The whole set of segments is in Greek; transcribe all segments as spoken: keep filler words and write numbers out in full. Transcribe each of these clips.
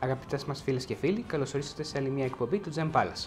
Αγαπητές μας φίλες και φίλοι, καλώς ορίσατε σε άλλη μια εκπομπή του Gem Palace.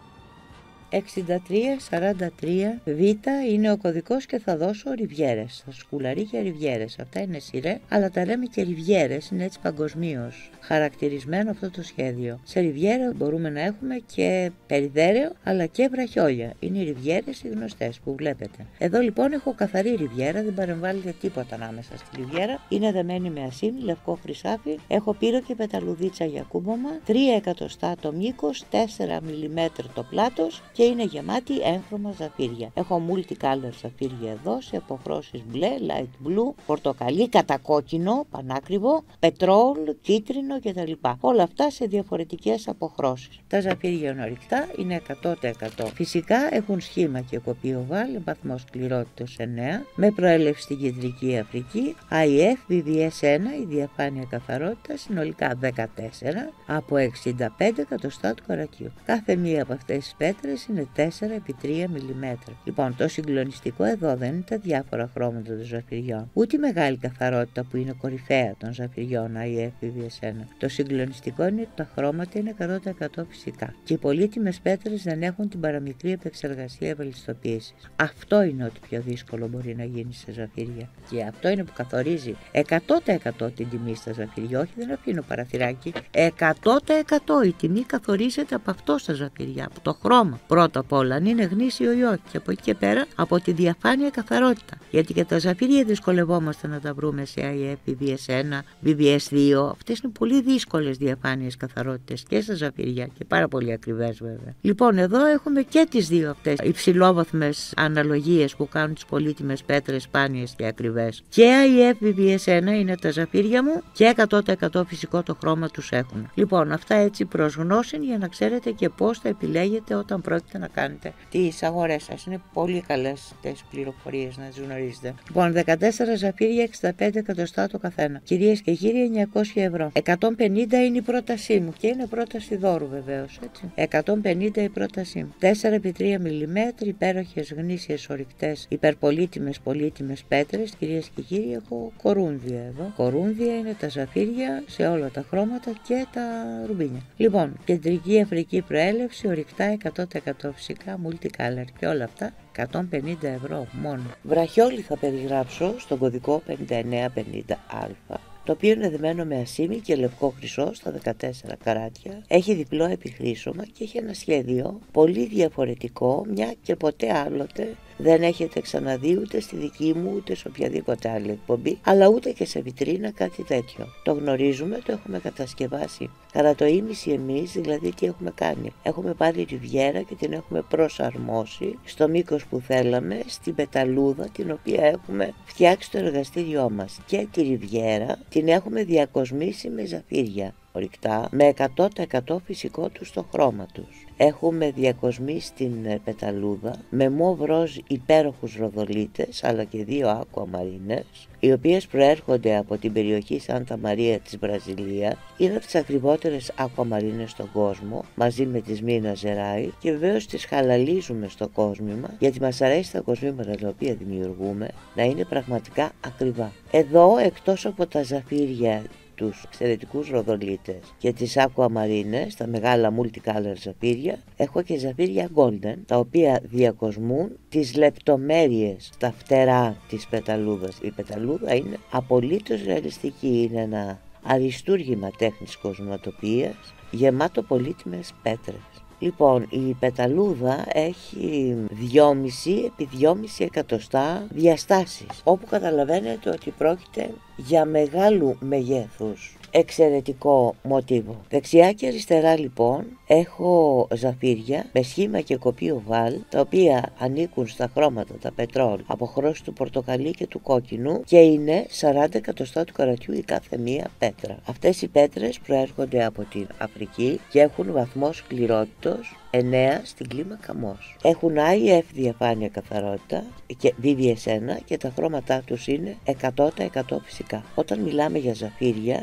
εξήντα τρία σαράντα τρία Β είναι ο κωδικός και θα δώσω ριβιέρες. Θα σκουλαρί και ριβιέρες. Αυτά είναι σειρέ, αλλά τα λέμε και ριβιέρες, είναι έτσι παγκοσμίως χαρακτηρισμένο αυτό το σχέδιο. Σε ριβιέρα μπορούμε να έχουμε και περιδέρεο, αλλά και βραχιόλια. Είναι οι ριβιέρες οι γνωστές που βλέπετε. Εδώ λοιπόν έχω καθαρή ριβιέρα, δεν παρεμβάλλεται τίποτα ανάμεσα στη ριβιέρα. Είναι δεμένη με ασίμι, λευκό χρυσάφι. Έχω πύρο και πεταλουδίτσα για κούμπομα, τρία εκατοστά το μήκος, τέσσερα μιλιμέτρα το πλάτος και είναι γεμάτη έγχρωμα ζαφύρια. Έχω multicolor ζαφύρια εδώ σε αποχρώσεις μπλε, light blue, πορτοκαλί, κατακόκκινο, πανάκριβο, πετρόλ, κίτρινο κτλ. Όλα αυτά σε διαφορετικές αποχρώσεις. Τα ζαφύρια είναι ορυκτά, είναι εκατό τοις εκατό. Φυσικά έχουν σχήμα και κοπείο βάλ, βαθμό σκληρότητας εννέα, με προέλευση στην Κεντρική Αφρική, άι εφ βι βι ες ένα, η διαφάνεια καθαρότητα συνολικά δεκατέσσερα από εξήντα πέντε εκατοστά του καρατιού. Κάθε μία από αυτές τις πέτρες είναι τέσσερα επί τρία μιλιμέτρα. Λοιπόν, το συγκλονιστικό εδώ δεν είναι τα διάφορα χρώματα των ζαφυριών, ούτε η μεγάλη καθαρότητα που είναι κορυφαία των ζαφυριών άι εφ βι βι ες ένα. Το συγκλονιστικό είναι ότι τα χρώματα είναι εκατό τοις εκατό φυσικά. Και οι πολύτιμες πέτρες δεν έχουν την παραμικρή επεξεργασία ευελιστοποίησης. Αυτό είναι ότι πιο δύσκολο μπορεί να γίνει σε ζαφύρια. Και αυτό είναι που καθορίζει εκατό τοις εκατό την τιμή στα ζαφύρια. Όχι, δεν αφήνω παραθυράκι. εκατό τοις εκατό η τιμή καθορίζεται από αυτό στα ζαφύρια, από το χρώμα. Πρώτα απ' όλα, αν είναι γνήσιο ή όχι. Και από εκεί και πέρα από τη διαφάνεια καθαρότητα. Γιατί και τα ζαφύρια δυσκολευόμαστε να τα βρούμε σε άι εφ βι βι ες ένα, βι βι ες δύο. Αυτές είναι πολύ δύσκολες διαφάνειες καθαρότητες και στα ζαφύρια και πάρα πολύ ακριβές βέβαια. Λοιπόν, εδώ έχουμε και τις δύο αυτές υψηλόβαθμες αναλογίες που κάνουν τις πολύτιμες πέτρες σπάνιες και ακριβές. Και άι εφ βι βι ες ένα είναι τα ζαφύρια μου και εκατό τοις εκατό φυσικό το χρώμα τους έχουν. Λοιπόν, αυτά έτσι προς γνώση για να ξέρετε και πώς θα επιλέγετε όταν πρόκειται να κάνετε τις αγορές σας. Είναι πολύ καλές τις πληροφορίες να τις γνωρίζετε. Λοιπόν, δεκατέσσερα ζαφύρια, εξήντα πέντε εκατοστά το καθένα. Κυρίες και κύριοι, εννιακόσια ευρώ. εκατόν πενήντα είναι η πρότασή μου και είναι πρόταση δώρου βεβαίως, έτσι. εκατόν πενήντα η πρότασή μου. τέσσερα επί τρία μιλιμέτρα, υπέροχες γνήσιες ορυκτές, υπερπολίτιμες πολύτιμες πέτρες. Κυρίες και κύριοι, έχω κορούνδια εδώ. Κορούνδια είναι τα ζαφύρια σε όλα τα χρώματα και τα ρουμπίνια. Λοιπόν, Κεντρική Αφρική προέλευση, ορυκτά εκατό τοις εκατό φυσικά, multicolor και όλα αυτά. εκατόν πενήντα ευρώ μόνο. Βραχιόλι θα περιγράψω στον κωδικό πενήντα εννέα πενήντα α, το οποίο είναι δεμένο με ασίμι και λευκό χρυσό στα δεκατέσσερα καράτια. Έχει διπλό επιχρήσωμα και έχει ένα σχέδιο πολύ διαφορετικό, μια και ποτέ άλλοτε δεν έχετε ξαναδεί ούτε στη δική μου ούτε σε οποιαδήποτε άλλη εκπομπή, αλλά ούτε και σε βιτρίνα κάτι τέτοιο. Το γνωρίζουμε, το έχουμε κατασκευάσει κατά το ίμιση εμείς, δηλαδή τι έχουμε κάνει. Έχουμε πάρει ριβιέρα και την έχουμε προσαρμόσει στο μήκος που θέλαμε, στην πεταλούδα την οποία έχουμε φτιάξει στο εργαστήριό μας. Και τη ριβιέρα την έχουμε διακοσμήσει με ζαφύρια ορυκτά, με εκατό τοις εκατό φυσικό του στο χρώμα τους. Έχουμε διακοσμήσει την πεταλούδα με μοβ ροζ υπέροχους ροδολίτες, αλλά και δύο ακουαμαρίνες, οι οποίες προέρχονται από την περιοχή Σάντα Μαρία της Βραζιλίας. Είναι από τις ακριβότερες ακουαμαρίνες στον κόσμο, μαζί με τις Μίνα Ζεράι, και βεβαίως τις χαλαλίζουμε στο κόσμημα, γιατί μας αρέσει τα κοσμήματα τα οποία δημιουργούμε να είναι πραγματικά ακριβά. Εδώ, εκτός από τα ζαφύρια, τους εξαιρετικούς ροδολίτες και τις ακουαμαρίνες, τα μεγάλα multicolor ζαφύρια, έχω και ζαφύρια golden, τα οποία διακοσμούν τις λεπτομέρειες στα φτερά της πεταλούδας. Η πεταλούδα είναι απολύτως ρεαλιστική, είναι ένα αριστούργημα τέχνης κοσματοποιίας γεμάτο πολύτιμες πέτρες. Λοιπόν, η πεταλούδα έχει δυόμισι επί δυόμισι εκατοστά διαστάσεις, όπου καταλαβαίνετε ότι πρόκειται για μεγάλου μεγέθους εξαιρετικό μοτίβο. Δεξιά και αριστερά λοιπόν έχω ζαφύρια με σχήμα και κοπείο βάλ, τα οποία ανήκουν στα χρώματα τα πετρόλ, αποχρώσεις του πορτοκαλί και του κόκκινου, και είναι σαράντα εκατοστά του καρατιού η κάθε μία πέτρα. Αυτές οι πέτρες προέρχονται από την Αφρική και έχουν βαθμό σκληρότητος εννέα στην κλίμακα Μος. Έχουν άι εφ διαφάνεια καθαρότητα και βι βι ες ένα και τα χρώματά τους είναι εκατό τοις εκατό φυσικά. Όταν μιλάμε για ζαφύρια και θέλουμε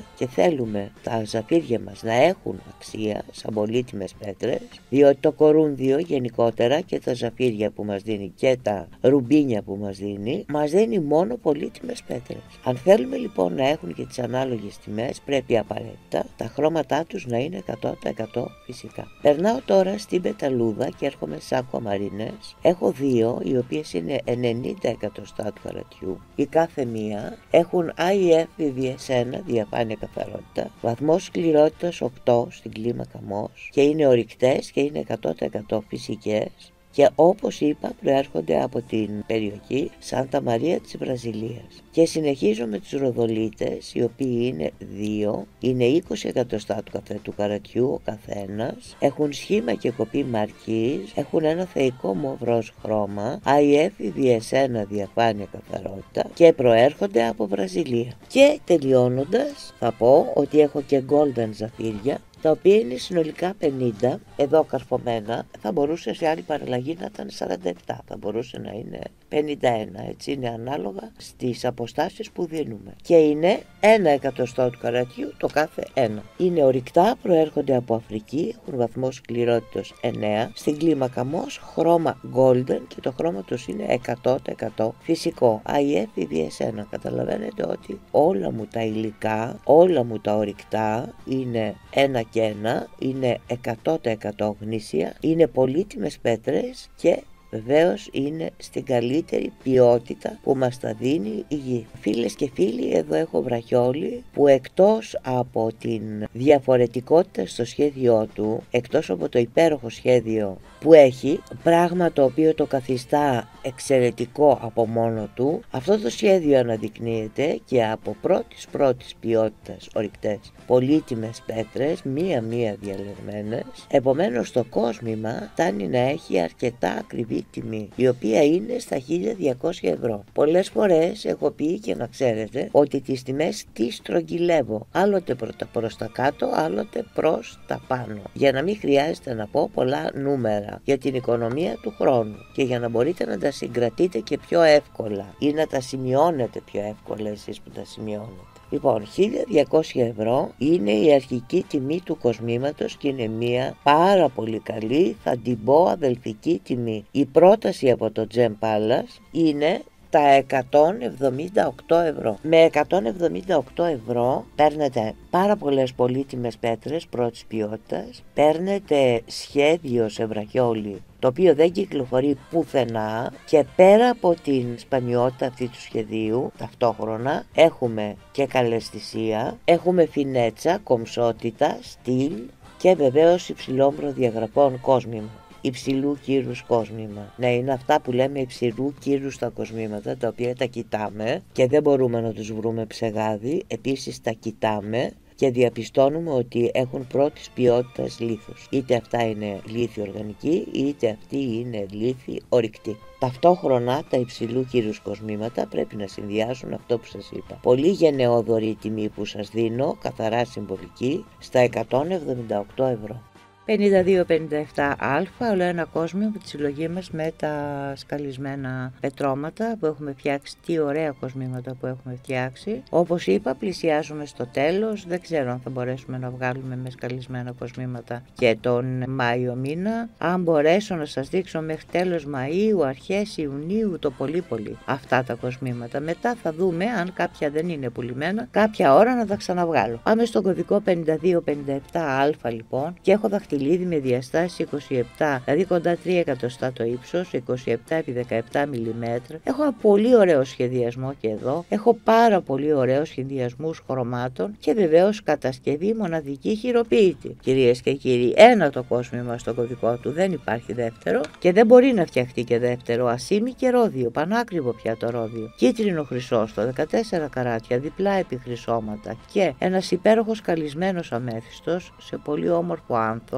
θέλουμε τα ζαφύρια μας να έχουν αξία σαν πολύτιμες πέτρες, διότι το κορούνδιο γενικότερα και τα ζαφύρια που μας δίνει και τα ρουμπίνια που μας δίνει, μας δίνει μόνο πολύτιμες πέτρες. Αν θέλουμε λοιπόν να έχουν και τις ανάλογες τιμές, πρέπει απαραίτητα τα χρώματά τους να είναι εκατό τοις εκατό φυσικά. Περνάω τώρα στην πεταλούδα και έρχομαι στις ακουαμαρίνες. Έχω δύο, οι οποίες είναι ενενήντα εκατοστά του καρατιού. Η κάθε μία έχουν άι εφ βι ες ένα, διαφάνεια καθαρότητα, βαθμό σκληρότητας οκτώ στην κλίμακα Mohs και είναι ορυκτές και είναι εκατό τοις εκατό φυσικές. Και όπως είπα προέρχονται από την περιοχή Σάντα Μαρία της Βραζιλίας. Και συνεχίζω με τους ροδολίτες, οι οποίοι είναι δύο, είναι είκοσι εκατοστά του καφέ του καρατιού ο καθένας, έχουν σχήμα και κοπή μαρκής, έχουν ένα θεϊκό μοβ-ροζ χρώμα, άι εφ βι ες ένα διαφάνεια καθαρότητα και προέρχονται από Βραζιλία. Και τελειώνοντας θα πω ότι έχω και golden ζαφύρια, τα οποία είναι συνολικά πενήντα, εδώ καρφωμένα, θα μπορούσε σε άλλη παραλλαγή να ήταν σαράντα επτά, θα μπορούσε να είναι πενήντα ένα, έτσι είναι ανάλογα στις αποστάσεις που δίνουμε. Και είναι ένα εκατοστό του καρατιού το κάθε ένα. Είναι ορυκτά, προέρχονται από Αφρική, έχουν βαθμό σκληρότητας εννέα, στην κλίμακα Mohs, χρώμα golden και το χρώμα τους είναι εκατό τοις εκατό φυσικό, άι εφ βι ες ένα. Καταλαβαίνετε ότι όλα μου τα υλικά, όλα μου τα ορυκτά είναι ένα και ένα, είναι εκατό τοις εκατό γνήσια, είναι πολύτιμες πέτρες και βεβαίως είναι στην καλύτερη ποιότητα που μας τα δίνει η γη. Φίλες και φίλοι, εδώ έχω βραχιόλι που εκτός από την διαφορετικότητα στο σχέδιό του, εκτός από το υπέροχο σχέδιο που έχει, πράγμα το οποίο το καθιστά εξαιρετικό από μόνο του, αυτό το σχέδιο αναδεικνύεται και από πρώτης πρώτης ποιότητας ορυκτές πολύτιμες πέτρες, μία-μία διαλεγμένες. Επομένως το κόσμημα φτάνει να έχει αρκετά ακριβή τιμή, η οποία είναι στα χίλια διακόσια ευρώ. Πολλές φορές έχω πει, και να ξέρετε, ότι τις τιμές τις στρογγυλεύω, άλλοτε προς τα κάτω, άλλοτε προς τα πάνω, για να μην χρειάζεται να πω πολλά νούμερα για την οικονομία του χρόνου και για να μπορείτε να τα συγκρατείτε και πιο εύκολα ή να τα σημειώνετε πιο εύκολα εσείς που τα σημειώνετε. Λοιπόν, χίλια διακόσια ευρώ είναι η αρχική τιμή του κοσμήματος και είναι μια πάρα πολύ καλή, θα την πω, αδελφική τιμή. Η πρόταση από το Gem Palace είναι τα εκατόν εβδομήντα οκτώ ευρώ. Με εκατόν εβδομήντα οκτώ ευρώ παίρνετε πάρα πολλές πολύτιμες πέτρες πρώτης ποιότητας, παίρνετε σχέδιο σε βραχιόλι το οποίο δεν κυκλοφορεί πουθενά και πέρα από την σπανιότητα αυτή του σχεδίου ταυτόχρονα έχουμε και καλαισθησία, έχουμε φινέτσα, κομψότητα, στυλ και βεβαίως υψηλών προδιαγραφών κόσμημα. Υψηλού κύρους κόσμημα. Ναι, είναι αυτά που λέμε υψηλού κύρους στα κοσμήματα, τα οποία τα κοιτάμε και δεν μπορούμε να τους βρούμε ψεγάδι. Επίσης τα κοιτάμε και διαπιστώνουμε ότι έχουν πρώτης ποιότητας λίθους. Είτε αυτά είναι λίθη οργανική, είτε αυτή είναι λίθη ορυκτή. Ταυτόχρονα τα υψηλού κύρους κοσμήματα πρέπει να συνδυάσουν αυτό που σας είπα. Πολύ γενναιόδορη η τιμή που σας δίνω, καθαρά συμβολική, στα εκατόν εβδομήντα οκτώ ευρώ. πενήντα δύο πενήντα επτά α, όλο ένα κόσμο από τη συλλογή μας με τα σκαλισμένα πετρώματα που έχουμε φτιάξει. Τι ωραία κοσμήματα που έχουμε φτιάξει. Όπως είπα, πλησιάζουμε στο τέλος. Δεν ξέρω αν θα μπορέσουμε να βγάλουμε με σκαλισμένα κοσμήματα και τον Μάιο μήνα. Αν μπορέσω να σας δείξω μέχρι τέλος Μαΐου, αρχές Ιουνίου, το πολύ πολύ αυτά τα κοσμήματα. Μετά θα δούμε αν κάποια δεν είναι πουλημένα, κάποια ώρα να τα ξαναβγάλω. Πάμε στον κωδικό πενήντα δύο πενήντα επτά α λοιπόν και έχω δαχτυλίδι με διαστάσεις είκοσι επτά, δηλαδή κοντά τρία εκατοστά το ύψος, είκοσι επτά επί δεκαεπτά μιλιμέτρα. Έχω ένα πολύ ωραίο σχεδιασμό και εδώ. Έχω πάρα πολύ ωραίους σχεδιασμούς χρωμάτων και βεβαίως κατασκευή μοναδική χειροποίητη. Κυρίες και κύριοι, ένα το κόσμημα στο κωδικό του, δεν υπάρχει δεύτερο και δεν μπορεί να φτιαχτεί και δεύτερο. Ασήμι και ρόδιο, πανάκριβο πια το ρόδιο. Κίτρινο χρυσό στο δεκατέσσερα καράτια, διπλά επιχρυσώματα και ένας υπέροχος καλυσμένος αμέθιστος σε πολύ όμορφο άνθος.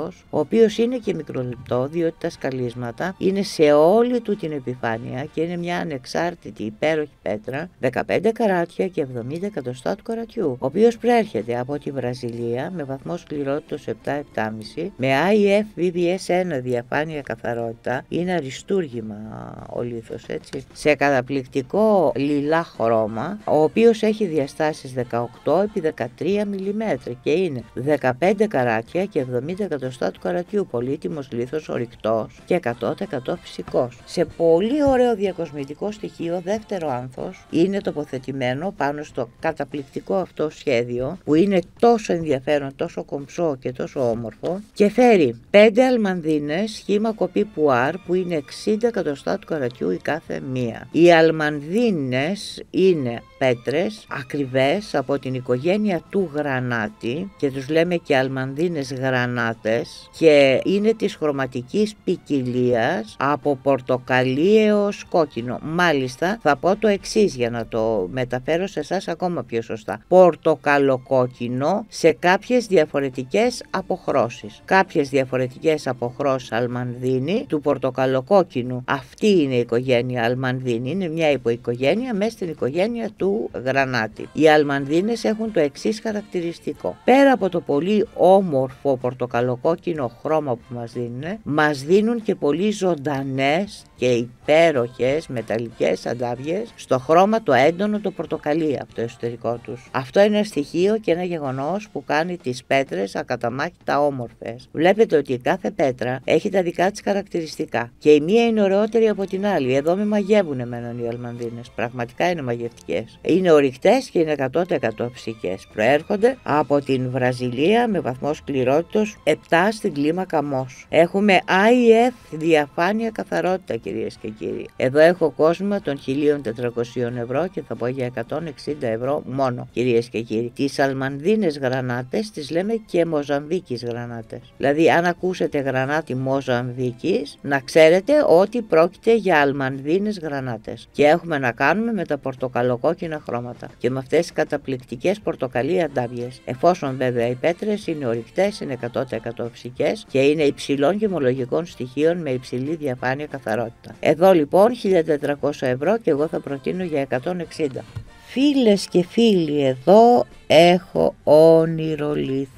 λίθος, ο οποίος είναι και μικρολεπτό, διότι τα σκαλίσματα είναι σε όλη του την επιφάνεια και είναι μια ανεξάρτητη υπέροχη πέτρα, δεκαπέντε καράτια και εβδομήντα εκατοστά του καρατιού, ο οποίος προέρχεται από τη Βραζιλία με βαθμό σκληρότητος επτά επτά κόμμα πέντε, με άι εφ βι μπι ες ένα διαφάνεια καθαρότητα, είναι αριστούργημα ο λίθος, έτσι, σε καταπληκτικό λιλά χρώμα, ο οποίος έχει διαστάσεις δεκαοκτώ επί δεκατρία μιλιμέτρα και είναι δεκαπέντε καράτια και εβδομήντα εκατοστά του καρατιού, πολύτιμος λίθος, ορυκτός και εκατό τοις εκατό φυσικός. Σε πολύ ωραίο διακοσμητικό στοιχείο, δεύτερο άνθος είναι τοποθετημένο πάνω στο καταπληκτικό αυτό σχέδιο, που είναι τόσο ενδιαφέρον, τόσο κομψό και τόσο όμορφο, και φέρει πέντε αλμανδίνες σχήμα κοπή πουάρ που είναι εξήντα εκατοστά του καρατιού η κάθε μία. Οι αλμανδίνες είναι πέτρες ακριβές από την οικογένεια του γρανάτη και τους λέμε και αλμανδίνες γρανάτες, και είναι της χρωματικής ποικιλίας από πορτοκαλί έως κόκκινο. Μάλιστα θα πω το εξής για να το μεταφέρω σε εσάς ακόμα πιο σωστά. Πορτοκαλοκόκκινο σε κάποιες διαφορετικές αποχρώσεις. Κάποιες διαφορετικές αποχρώσεις αλμανδίνη του πορτοκαλοκόκκινου. Αυτή είναι η οικογένεια αλμανδίνη. Είναι μια υποοικογένεια μέσα στην οικογένεια του γρανάτη. Οι αλμανδίνες έχουν το εξής χαρακτηριστικό. Πέρα από το πολύ όμορφο πορτοκαλοκόκκινο χρώμα που μας δίνουν, μας δίνουν και πολύ ζωντανές και υπέροχες μεταλλικές αντάβιες στο χρώμα το έντονο το πορτοκαλί από το εσωτερικό τους. Αυτό είναι ένα στοιχείο και ένα γεγονός που κάνει τις πέτρες ακαταμάχητα όμορφες. Βλέπετε ότι κάθε πέτρα έχει τα δικά της χαρακτηριστικά και η μία είναι ωραιότερη από την άλλη. Εδώ με μαγεύουν εμένα οι αλμανδίνες. Πραγματικά είναι μαγευτικές. Είναι ορυκτές και είναι εκατό τοις εκατό φυσικές. Προέρχονται από την Βραζιλία με βαθμό σκληρότητος επτά στην κλίμακα Μος. Έχουμε άι εφ διαφάνεια καθαρότητα, κυρίες και κύριοι. Εδώ έχω κόσμο των χίλια τετρακόσια ευρώ και θα πω για εκατόν εξήντα ευρώ μόνο, κυρίες και κύριοι. Τις αλμανδίνες γρανάτες τις λέμε και Μοζαμβίκης γρανάτες. Δηλαδή, αν ακούσετε γρανάτη Μοζαμβίκης, να ξέρετε ότι πρόκειται για αλμανδίνες γρανάτες. Και έχουμε να κάνουμε με τα πορτοκαλοκόκκινα χρώματα και με αυτές τις καταπληκτικές πορτοκαλί αντάβιες. Εφόσον βέβαια οι πέτρες είναι ορυκτές, είναι εκατό τοις εκατό φυσικές και είναι υψηλών γεμολογικών στοιχείων με υψηλή διαφάνεια καθαρότητα. Εδώ λοιπόν χίλια τετρακόσια ευρώ και εγώ θα προτείνω για εκατόν εξήντα. Φίλες και φίλοι, εδώ έχω όνειρο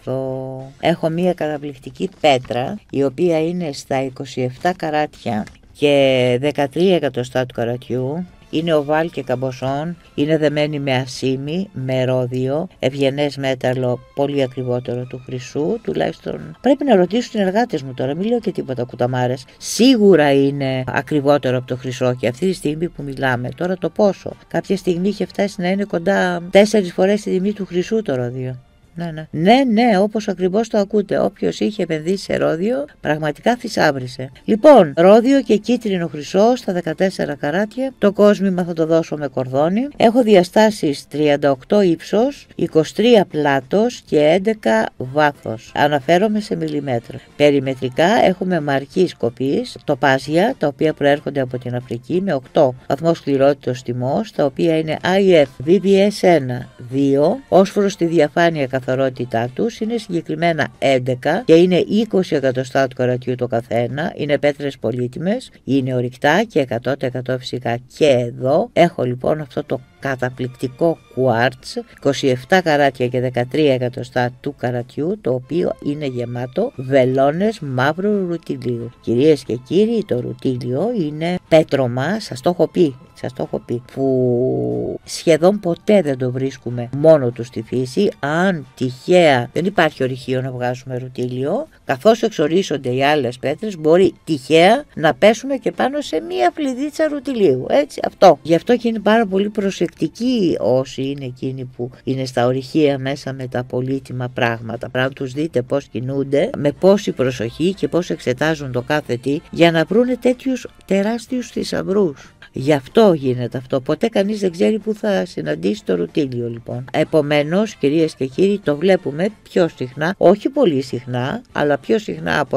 λίθο. Έχω μία καταπληκτική πέτρα η οποία είναι στα είκοσι επτά καράτια και δεκατρία εκατοστά του καρατιού. Είναι οβάλ και καμποσόν, είναι δεμένη με ασίμι, με ρόδιο, ευγενές μέταλλο, πολύ ακριβότερο του χρυσού, τουλάχιστον πρέπει να ρωτήσουν οι εργάτες μου τώρα, μην λέω και τίποτα κουταμάρες. Σίγουρα είναι ακριβότερο από το χρυσό και αυτή τη στιγμή που μιλάμε, τώρα το πόσο. Κάποια στιγμή είχε φτάσει να είναι κοντά τέσσερις φορές τη τιμή του χρυσού το ρόδιο. Ναι, ναι. Ναι, ναι, όπως ακριβώς το ακούτε. Όποιος είχε επενδύσει σε ρόδιο, πραγματικά θησάβρισε. Λοιπόν, ρόδιο και κίτρινο χρυσό στα δεκατέσσερα καράτια. Το κόσμημα θα το δώσω με κορδόνι. Έχω διαστάσεις τριάντα οκτώ ύψος, είκοσι τρία πλάτος και έντεκα βάθος. Αναφέρομαι σε μιλιμέτρα. Περιμετρικά έχουμε μαρκής κοπής, τοπάζια, τα οποία προέρχονται από την Αφρική, με οκτώ βαθμό σκληρότητος τιμός, τα οποία είναι άι εφ βι μπι ες ένα δύο. Ως προς τη διαφάνεια καθαρότητά τους είναι συγκεκριμένα έντεκα και είναι είκοσι εκατοστά του καρατιού το καθένα. Είναι πέτρες πολύτιμες, είναι ορυκτά και εκατό τοις εκατό φυσικά. Και εδώ έχω λοιπόν αυτό το καταπληκτικό κουάρτς, είκοσι επτά καράτια και δεκατρία εκατοστά του καρατιού, το οποίο είναι γεμάτο βελόνες μαύρου ρουτιλίου. Κυρίες και κύριοι, το ρουτίλιο είναι πέτρωμα, σας το έχω πει, σας το έχω πει, που σχεδόν ποτέ δεν το βρίσκουμε μόνο του στη φύση. Αν τυχαία δεν υπάρχει ορυχείο να βγάζουμε ρουτίλιο, καθώς εξορίσσονται οι άλλες πέτρες, μπορεί τυχαία να πέσουμε και πάνω σε μία φλιδίτσα ρουτιλίου. Έτσι, αυτό. Γι' αυτό και είναι πάρα πολύ προσεκτικοί όσοι είναι εκείνοι που είναι στα ορυχεία μέσα με τα πολύτιμα πράγματα. Πρέπει να τους δείτε πώς κινούνται, με πόση προσοχή και πώς εξετάζουν το κάθε τι για να βρούνε τέτοιους τεράστιους θησαυρούς. Γι' αυτό γίνεται αυτό. Ποτέ κανείς δεν ξέρει που θα συναντήσει το ρουτίλιο λοιπόν. Επομένως, κυρίες και κύριοι, το βλέπουμε πιο συχνά, όχι πολύ συχνά, αλλά πιο συχνά από ότι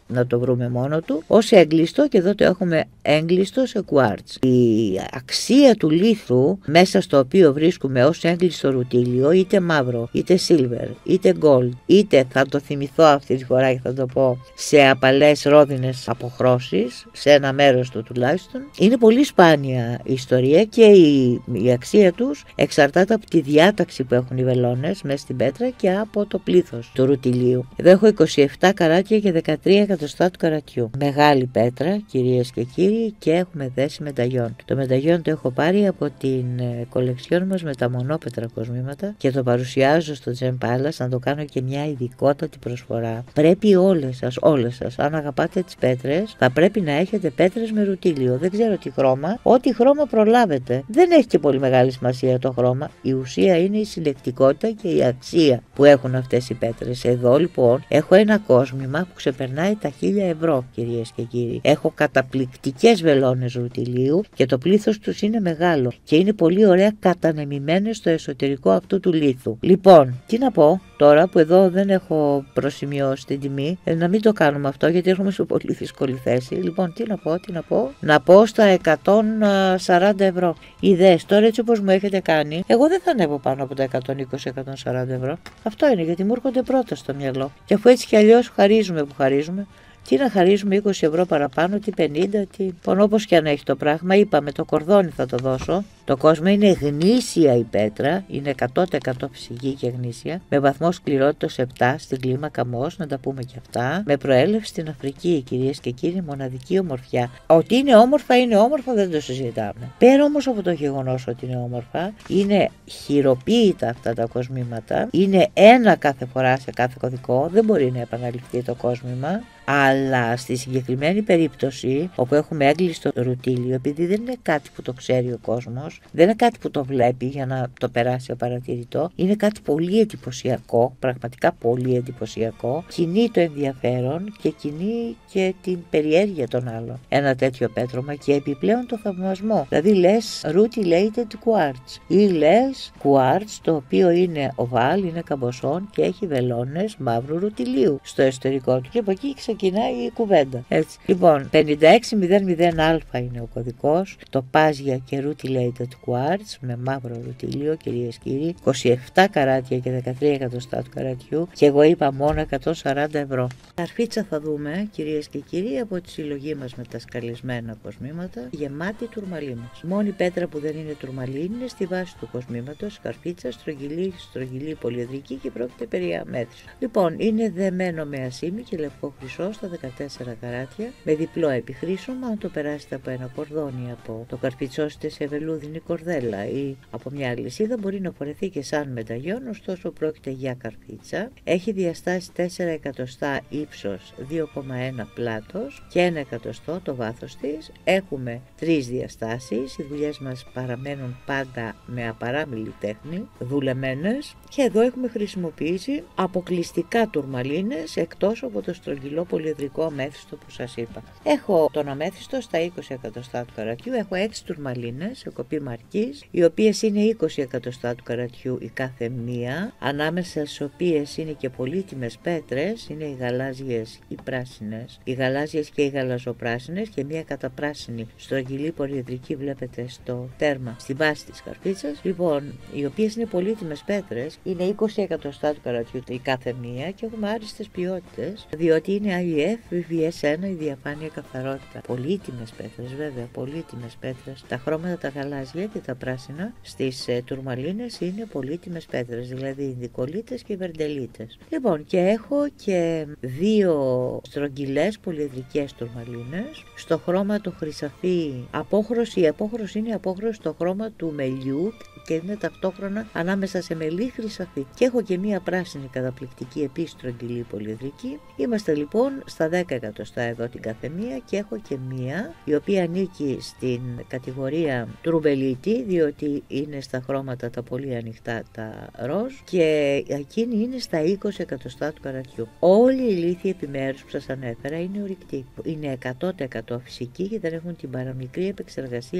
να το βρούμε μόνο του, ως έγκλειστο, και εδώ το έχουμε έγκλειστο σε κουάρτς. Η αξία του λίθου μέσα στο οποίο βρίσκουμε ως έγκλειστο ρουτίλιο, είτε μαύρο, είτε silver, είτε gold, είτε θα το θυμηθώ αυτή τη φορά και θα το πω σε απαλές ρόδινες αποχρώσεις, σε ένα μέρος του τουλάχιστον, είναι πολύ σπάνια η ιστορία και η, η αξία τους εξαρτάται από τη διάταξη που έχουν οι βελόνες μέσα στην πέτρα και από το πλήθος του ρουτιλίου. Εδώ έχω είκοσι επτά καράτια και δεκατρία εκατοστά του καρατιού. Μεγάλη πέτρα, κυρίες και κύριοι, και έχουμε δέσει μεταγιόν. Το μεταγιόν το έχω πάρει από την κολεξιόν μας με τα μονόπετρα κοσμήματα και το παρουσιάζω στο Gem Palace, να το κάνω και μια ειδικότατη προσφορά. Πρέπει όλες σας, όλες σας, αν αγαπάτε τις πέτρες, θα πρέπει να έχετε πέτρες με ρουτίλιο. Δεν ξέρω τι χρώμα, ό,τι χρώμα προλάβετε. Δεν έχει και πολύ μεγάλη σημασία το χρώμα. Η ουσία είναι η συλλεκτικότητα και η αξία που έχουν αυτές οι πέτρες. Εδώ λοιπόν έχω ένα κόσμημα που ξεπερνάει τα χίλια ευρώ, κυρίες και κύριοι. Έχω καταπληκτικές βελόνες ρουτιλίου και το πλήθος τους είναι μεγάλο και είναι πολύ ωραία κατανεμημένες στο εσωτερικό αυτού του λίθου. Λοιπόν, τι να πω τώρα που εδώ δεν έχω προσημειώσει την τιμή, να μην το κάνουμε αυτό γιατί έχουμε σε πολύ δύσκολη θέση. Λοιπόν, τι να πω, τι να πω, να πω στα εκατόν σαράντα ευρώ. Ιδέες τώρα, έτσι όπως μου έχετε κάνει, εγώ δεν θα ανέβω πάνω από τα εκατόν είκοσι με εκατόν σαράντα ευρώ. Αυτό είναι, γιατί μου έρχονται πρώτα στο μυαλό. Και αφού έτσι κι αλλιώς χαρίζουμε που χαρίζουμε, τι να χαρίζουμε είκοσι ευρώ παραπάνω, τι πενήντα, τι. Λοιπόν, όπως και αν έχει το πράγμα, είπαμε το κορδόνι θα το δώσω. Το κόσμο είναι γνήσια η πέτρα, είναι εκατό τοις εκατό φυσική και γνήσια, με βαθμό σκληρότητας επτά στην κλίμακα Μος, να τα πούμε και αυτά, με προέλευση στην Αφρική, κυρίες και κύριοι, μοναδική ομορφιά. Ότι είναι όμορφα, είναι όμορφα, δεν το συζητάμε. Πέρα όμως από το γεγονός ότι είναι όμορφα, είναι χειροποίητα αυτά τα κοσμήματα, είναι ένα κάθε φορά σε κάθε κωδικό, δεν μπορεί να επαναληφθεί το κόσμημα. Αλλά στη συγκεκριμένη περίπτωση, όπου έχουμε έγκλειστο ρουτίλιο, επειδή δεν είναι κάτι που το ξέρει ο κόσμος, δεν είναι κάτι που το βλέπει για να το περάσει απαρατηρητό, είναι κάτι πολύ εντυπωσιακό, πραγματικά πολύ εντυπωσιακό, κινεί το ενδιαφέρον και κινεί και την περιέργεια των άλλων. Ένα τέτοιο πέτρωμα και επιπλέον το θαυμασμό. Δηλαδή λες rutilated quartz ή λες quartz το οποίο είναι οβάλ, είναι καμποσόν και έχει βελόνες μαύρου ρουτιλίου στο εσωτερικό του. Και από εκεί ξεκινάει η κουβέντα. Έτσι. Λοιπόν, πενήντα έξι μηδέν μηδέν α είναι ο κωδικός, το πάζια και rutilated quartz με μαύρο ρουτίλιο, κυρίες και κύριοι, είκοσι επτά καράτια και δεκατρία εκατοστά του καρατιού, και εγώ είπα μόνο εκατόν σαράντα ευρώ. Καρφίτσα θα δούμε, κυρίες και κύριοι, από τη συλλογή μας με τα σκαλισμένα κοσμήματα, γεμάτη τουρμαλίνες. Μόνη πέτρα που δεν είναι τουρμαλίνη είναι στη βάση του κοσμήματος, καρφίτσα, στρογγυλή, στρογγυλή πολυεδρική και πρόκειται περί αμέθιστου. Λοιπόν, είναι δεμένο με ασήμι και λευκό χρυσό στα δεκατέσσερα καράτια, με διπλό επιχρήσωμα. Αν το περάσετε από ένα κορδόνι, από το καρφιτσώσετε σε βελούδινη κορδέλα ή από μια αλυσίδα, μπορεί να φορεθεί και σαν μεταγιόν, ωστόσο πρόκειται για καρφίτσα. Έχει διαστάσει τέσσερα εκατοστά ύψος, δύο κόμμα ένα πλάτος και ένα εκατοστό το βάθος της. Έχουμε τρεις διαστάσεις, οι δουλειές μας παραμένουν πάντα με απαράμιλη τέχνη, δουλεμένες, και εδώ έχουμε χρησιμοποιήσει αποκλειστικά τουρμαλίνες εκτός από το στρογγυλό πολυεδρικό αμέθιστο που σας είπα. Έχω τον αμέθιστο στα είκοσι εκατοστά του καρατιού, έχω έξι τουρμαλίνες σε κοπή μαρκής, οι οποίες είναι είκοσι εκατοστά του καρατιού η κάθε μία, ανάμεσα στις οποίες είναι και πολύτιμες πέτρες, είναι οι γαλάζιες, οι πράσινες, οι γαλάζιες και οι γαλαζοπράσινες, και μία καταπράσινη στρογγυλή πολυεδρική βλέπετε στο τέρμα στη βάση της καρφίτσας. Λοιπόν, οι οποίες είναι πολύτιμες πέτρες, είναι είκοσι εκατοστά του καρατιού η κάθε μία και έχουμε άριστες ποιότητες, διότι είναι άι εφ, βι βι ες ένα, η διαφάνεια, καθαρότητα. Πολύτιμες πέτρες, βέβαια, πολύτιμες πέτρες. Τα χρώματα τα γαλάζια και τα πράσινα στις ε, τουρμαλίνες είναι πολύτιμες πέτρες, δηλαδή οι ειδικολίτες και οι βερντελίτες. Λοιπόν, και έχω και δύο στρογγυλές πολυεδρικές τουρμαλίνες στο χρώμα το χρυσαφί απόχρωση. Η απόχρωση είναι απόχρωση στο χρώμα του μελιού και είναι ταυτόχρονα ανάμεσα σε μελί χρυσαφί. Και έχω και μία πράσινη καταπληκτική επίσης στρογγυλή πολυεδρική. Είμαστε λοιπόν στα δέκα εκατοστά εδώ την καθεμία, και έχω και μία η οποία ανήκει στην κατηγορία τρουμπελίτη, διότι είναι στα χρώματα τα πολύ ανοιχτά, τα ροζ, και εκείνη είναι στα είκοσι εκατοστά του καρατιού. Όλοι οι λίθοι επιμέρους που σας ανέφερα είναι ορυκτοί. Είναι εκατό τοις εκατό φυσικοί και δεν έχουν την παραμικρή επεξεργασία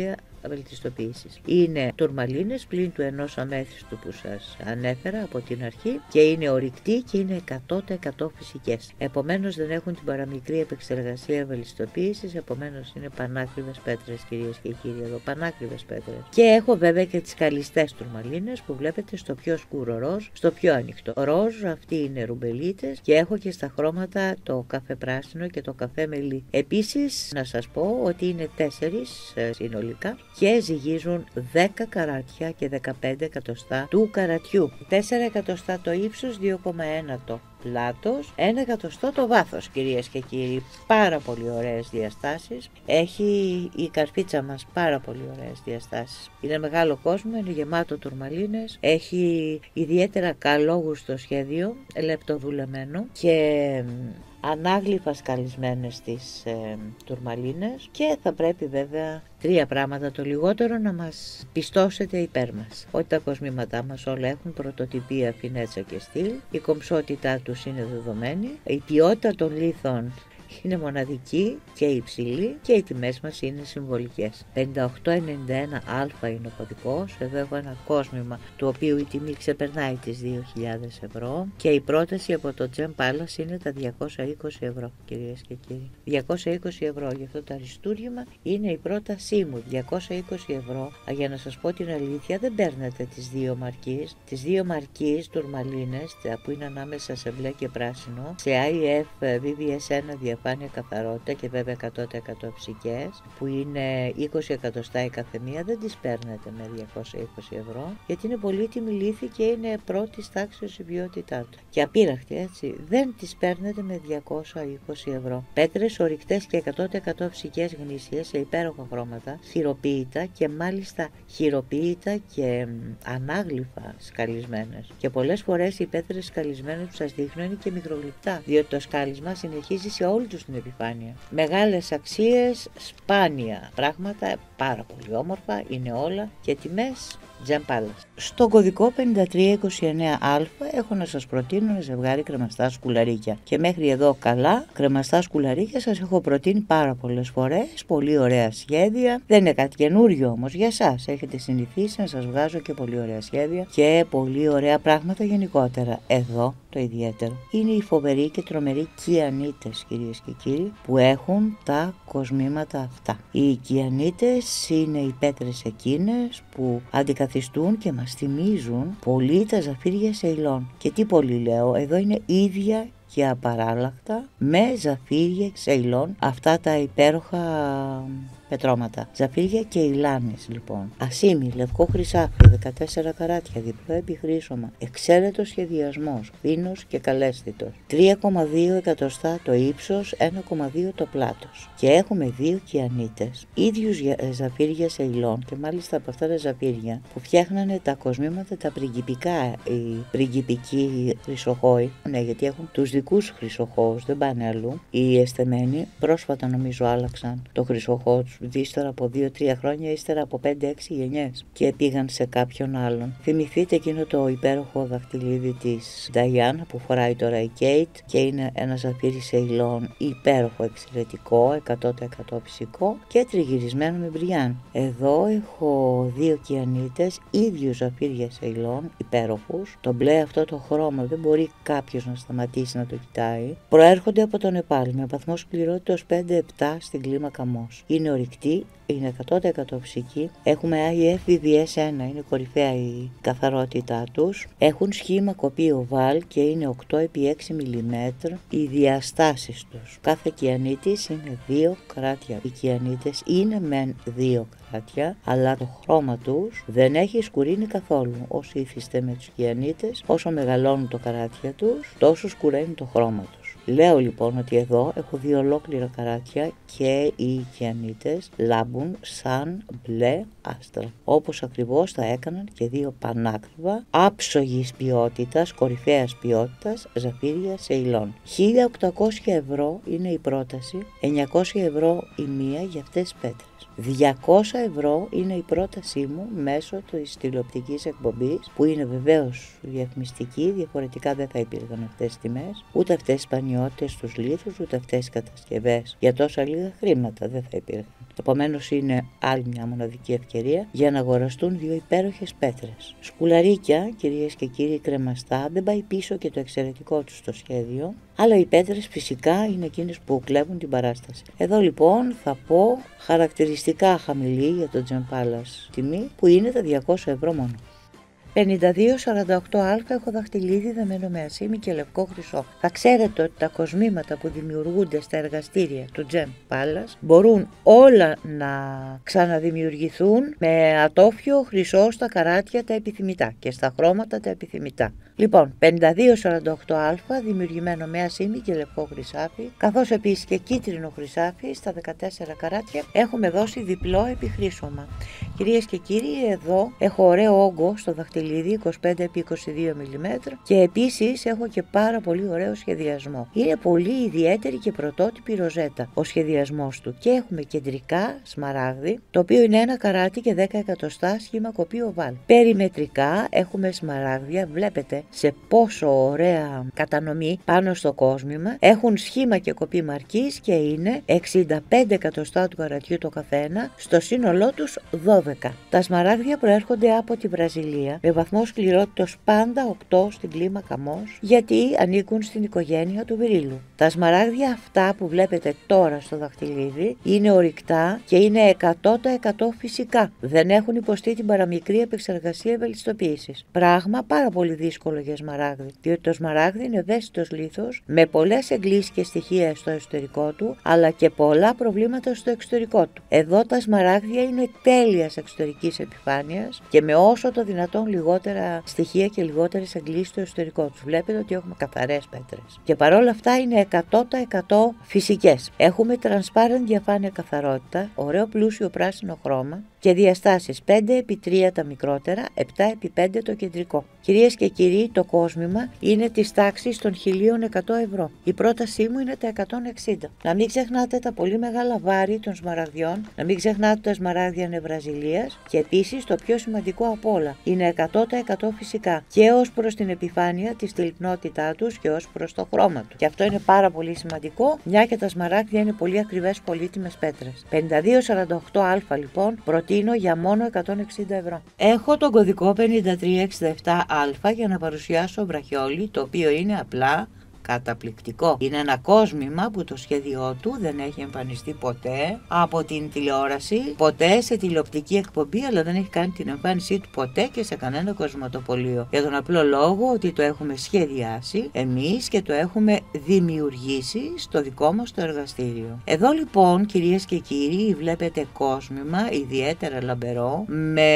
βελτιστοποίησης. Είναι τουρμαλίνες πλην του ενός αμέθιστου που σας ανέφερα από την αρχή και είναι ορυκτοί και είναι εκατό τοις εκατό φυσικές. Επομένως δεν έχουν την παραμικρή επεξεργασία βελτιστοποίησης, επομένως είναι πανάκριβες πέτρες, κυρίες και κύριοι, εδώ πανάκριβες πέτρες. Και έχω βέβαια και τις καλιστές τουρμαλίνες που βλέπετε στο πιο σκούρο ροζ, στο πιο ανοιχτό ροζ, αυτοί είναι ρουμπελίτες και έχω και στα χρώματα το καφέ πράσινο και το καφέ μελί. Επίσης να σας πω ότι είναι τέσσερις συνολικά και ζυγίζουν δέκα καράτια και δεκαπέντε εκατοστά του καρατιού. τέσσερα εκατοστά το ύψος, δύο κόμμα ένα το πλάτος, ένα εκατοστό το βάθος, κυρίες και κύριοι. Πάρα πολύ ωραίες διαστάσεις. Έχει η καρφίτσα μας πάρα πολύ ωραίες διαστάσεις. Είναι μεγάλο κόσμο, είναι γεμάτο τουρμαλίνες, έχει ιδιαίτερα καλό γούστο σχέδιο, λεπτοδουλεμένο και ανάγλυφα σκαλισμένες τις ε, τουρμαλίνες και θα πρέπει βέβαια τρία πράγματα το λιγότερο να μας πιστώσετε υπέρ μας. Ότι τα κοσμήματά μας όλα έχουν πρωτοτυπία, φινέτσα και στυλ, η κομψότητά τους είναι δεδομένη, η ποιότητα των λίθων είναι μοναδική και υψηλή και οι τιμές μας είναι συμβολικές. πενήντα οκτώ ενενήντα ένα α είναι ο κωδικός. Εδώ έχω ένα κόσμημα του οποίου η τιμή ξεπερνάει τις δύο χιλιάδες ευρώ και η πρόταση από το Gem Palace είναι τα διακόσια είκοσι ευρώ, κυρίες και κύριοι. διακόσια είκοσι ευρώ για αυτό το αριστούργημα είναι η πρότασή μου. διακόσια είκοσι ευρώ, για να σας πω την αλήθεια, δεν παίρνετε τις δύο μαρκείς. Τις δύο μαρκείς τουρμαλίνες που είναι ανάμεσα σε μπλε και πράσινο, σε άι εφ βι βι ες ένα διαφάνεια καθαρότητα και βέβαια εκατό τοις εκατό ψυχές που είναι είκοσι εκατοστά η καθεμία, δεν τις παίρνετε με διακόσια είκοσι ευρώ γιατί είναι πολύτιμη λίθη και είναι πρώτης τάξης η ποιότητά του. Και απείραχτη, έτσι, δεν τις παίρνετε με διακόσια είκοσι ευρώ. Πέτρες ορυκτές και εκατό τοις εκατό ψυχές γνήσιες σε υπέροχα χρώματα, χειροποίητα και μάλιστα χειροποίητα και ανάγλυφα σκαλισμένες. Και πολλές φορές οι πέτρες σκαλισμένες που σας δείχνω είναι και μικρογλυπτά, διότι το σκάλισμα συνεχίζει σε όλη τους την επιφάνεια. Μεγάλες αξίες, σπάνια πράγματα, πάρα πολύ όμορφα, είναι όλα και τιμές Gem Palace. Στο κωδικό πενήντα τρία είκοσι εννέα α έχω να σας προτείνω ένα ζευγάρι κρεμαστά σκουλαρίκια. Και μέχρι εδώ καλά, κρεμαστά σκουλαρίκια σας έχω προτείνει πάρα πολλές φορές, πολύ ωραία σχέδια. Δεν είναι κάτι καινούριο όμως για εσάς. Έχετε συνηθίσει να σας βγάζω και πολύ ωραία σχέδια και πολύ ωραία πράγματα γενικότερα. Εδώ το ιδιαίτερο είναι οι φοβεροί και τρομεροί κιανίτες, κυρίες και κύριοι, που έχουν τα κοσμήματα αυτά. Οι κιανίτες είναι οι πέτρες εκείνες που αντικαθιστούν και μας θυμίζουν πολύ τα ζαφύρια Σεϊλών. Και τι πολύ λέω, εδώ είναι ίδια και απαράλλαχτα με ζαφύρια Σεϊλών αυτά τα υπέροχα πετρώματα. Ζαφύρια και ηλάνες λοιπόν. Ασίμι, λευκό χρυσάφι, δεκατέσσερα καράτια, διπλό επιχρήσωμα. Εξαίρετος σχεδιασμός, φίνος και καλέσθητος. τρία κόμμα δύο εκατοστά το ύψος, ένα κόμμα δύο το πλάτος. Και έχουμε δύο κιανίτες, ίδιους ζαφύρια Σεϊλών και μάλιστα από αυτά τα ζαφύρια που φτιάχνανε τα κοσμήματα τα πριγκιπικά, οι πριγκιπικοί χρυσοχόοι. Ναι, γιατί έχουν τους δικούς χρυσοχώους, δεν πάνε αλλού. Οι εστεμένοι πρόσφατα νομίζω άλλαξαν το χρυσοχώο τους, ύστερα από δύο τρία χρόνια, ύστερα από πέντε έξι γενιές και πήγαν σε κάποιον άλλον. Θυμηθείτε εκείνο το υπέροχο δαχτυλίδι της Diana που φοράει τώρα η Kate και είναι ένα ζαφύρι Σεϊλών υπέροχο, εξαιρετικό, εκατό τοις εκατό φυσικό και τριγυρισμένο με μπριάν. Εδώ έχω δύο κιανίτες, ίδιους ζαφύρια Σεϊλών, υπέροχους. Το μπλε αυτό το χρώμα δεν μπορεί κάποιος να σταματήσει να το κοιτάει. Προέρχονται από το Νεπάλ με βαθμό σκληρότητας πέντε επτά στην κλίμακα Μος. Είναι ορυκτή, είναι εκατό τοις εκατό φυσική. Έχουμε άι εφ βι βι ες ένα, είναι κορυφαία η καθαρότητά τους. Έχουν σχήμα κοπή οβάλ και είναι οκτώ επί έξι μιλιμέτρα οι διαστάσεις τους. Κάθε κιανίτης είναι δύο καράτια. Οι κιανίτες είναι μεν δύο καράτια, αλλά το χρώμα τους δεν έχει σκουρίνει καθόλου. Όσο ήθιστε με τους κιανίτες, όσο μεγαλώνουν το καράτια τους, τόσο σκουραίνει το χρώμα τους. Λέω λοιπόν ότι εδώ έχω δύο ολόκληρα καράτια και οι κιανίτες λάμπουν σαν μπλε άστρα. Όπως ακριβώς τα έκαναν και δύο πανάκριβα, άψογης ποιότητας, κορυφαίας ποιότητας, ζαφύρια Σεϊλών. χίλια οκτακόσια ευρώ είναι η πρόταση, εννιακόσια ευρώ η μία για αυτές τις πέτρες. διακόσια ευρώ είναι η πρότασή μου μέσω της τηλεοπτικής εκπομπής, που είναι βεβαίως διαφημιστική, διαφορετικά δεν θα υπήρχαν αυτές τις τιμές, ούτε αυτές τις σπανιότητες στους λίθους, ούτε αυτές τις κατασκευές για τόσα λίγα χρήματα δεν θα υπήρχαν. Επομένως είναι άλλη μια μοναδική ευκαιρία για να αγοραστούν δύο υπέροχες πέτρες. Σκουλαρίκια, κυρίες και κύριοι, κρεμαστά, δεν πάει πίσω και το εξαιρετικό του στο σχέδιο, αλλά οι πέτρες φυσικά είναι εκείνες που κλέβουν την παράσταση. Εδώ λοιπόν θα πω χαρακτηριστικά χαμηλή για το Gem Palace τιμή, που είναι τα διακόσια ευρώ μόνο. πενήντα δύο σαράντα οκτώ α έχω δαχτυλίδι δεμένο με ασήμι και λευκό χρυσό. Θα ξέρετε ότι τα κοσμήματα που δημιουργούνται στα εργαστήρια του Gem Palace μπορούν όλα να ξαναδημιουργηθούν με ατόφιο χρυσό στα καράτια τα επιθυμητά και στα χρώματα τα επιθυμητά. Λοιπόν, πενήντα δύο σαράντα οκτώ α δημιουργημένο με ασήμι και λευκό χρυσάφι, καθώς επίσης και κίτρινο χρυσάφι στα δεκατέσσερα καράτια έχουμε δώσει διπλό επιχρήσωμα. Κυρίες και κύριοι, εδώ έχω ωραίο όγκο στο δαχτυλίδι είκοσι πέντε επί είκοσι δύο μιλιμέτρα και επίσης έχω και πάρα πολύ ωραίο σχεδιασμό. Είναι πολύ ιδιαίτερη και πρωτότυπη ροζέτα ο σχεδιασμός του και έχουμε κεντρικά σμαράγδι, το οποίο είναι ένα καράτι και δέκα εκατοστά σχήμα κοπή οβάλ. Περιμετρικά έχουμε σμαράγδια, βλέπετε σε πόσο ωραία κατανομή πάνω στο κόσμημα, έχουν σχήμα και κοπή μαρκής και είναι εξήντα πέντε εκατοστά του καρατιού το καθένα, στο σύνολό τους δώδεκα. Τα σμαράγδια προέρχονται από τη Βραζιλία με βαθμό σκληρότητος πάντα οκτώ στην κλίμακα Mohs, γιατί ανήκουν στην οικογένεια του βυρίλου. Τα σμαράγδια αυτά που βλέπετε τώρα στο δαχτυλίδι είναι ορυκτά και είναι εκατό τοις εκατό φυσικά. Δεν έχουν υποστεί την παραμικρή επεξεργασία ευελιστοποίησης. Πράγμα πάρα πολύ δύσκολο για σμαράγδι, διότι το σμαράγδι είναι ευαίσθητος λίθος με πολλές εγκλήσεις και στοιχεία στο εσωτερικό του, αλλά και πολλά προβλήματα στο εξωτερικό του. Εδώ τα σμαράγδια είναι τέλειας εξωτερικής επιφάνειας και με όσο το δυνατόν λιγότερα στοιχεία και λιγότερες εγκλήσεις στο εσωτερικό του. Βλέπετε ότι έχουμε καθαρές πέτρες. Και παρόλα αυτά είναι εκατό τοις εκατό φυσικές. Έχουμε transparent διαφάνεια καθαρότητα, ωραίο πλούσιο πράσινο χρώμα και διαστάσεις πέντε επί τρία τα μικρότερα, επτά επί πέντε το κεντρικό. Κυρίες και κύριοι, το κόσμημα είναι της τάξης των χίλια εκατό ευρώ. Η πρότασή μου είναι τα εκατόν εξήντα. Να μην ξεχνάτε τα πολύ μεγάλα βάρη των σμαραγδιών, να μην ξεχνάτε ότι τα σμαράγδια είναι Βραζιλίας και επίσης το πιο σημαντικό απ' όλα είναι εκατό τοις εκατό φυσικά και ως προς την επιφάνεια, τη στυλπνότητά τους και ως προς το χρώμα του. Και αυτό είναι πάρα πολύ σημαντικό, μια και τα σμαράγδια είναι πολύ ακριβές πολύτιμες πέτρες. πενήντα δύο σαράντα οκτώ α λοιπόν προτείνω για μόνο εκατόν εξήντα ευρώ. Έχω τον κωδικό πενήντα τρία εξήντα επτά α για να παρουσιάσω βραχιόλι, το οποίο είναι απλά καταπληκτικό. Είναι ένα κόσμημα που το σχέδιό του δεν έχει εμφανιστεί ποτέ από την τηλεόραση, ποτέ σε τηλεοπτική εκπομπή, αλλά δεν έχει κάνει την εμφάνισή του ποτέ και σε κανένα κοσματοπωλείο. Για τον απλό λόγο ότι το έχουμε σχεδιάσει εμείς και το έχουμε δημιουργήσει στο δικό μας το εργαστήριο. Εδώ λοιπόν, κυρίες και κύριοι, βλέπετε κόσμημα ιδιαίτερα λαμπερό με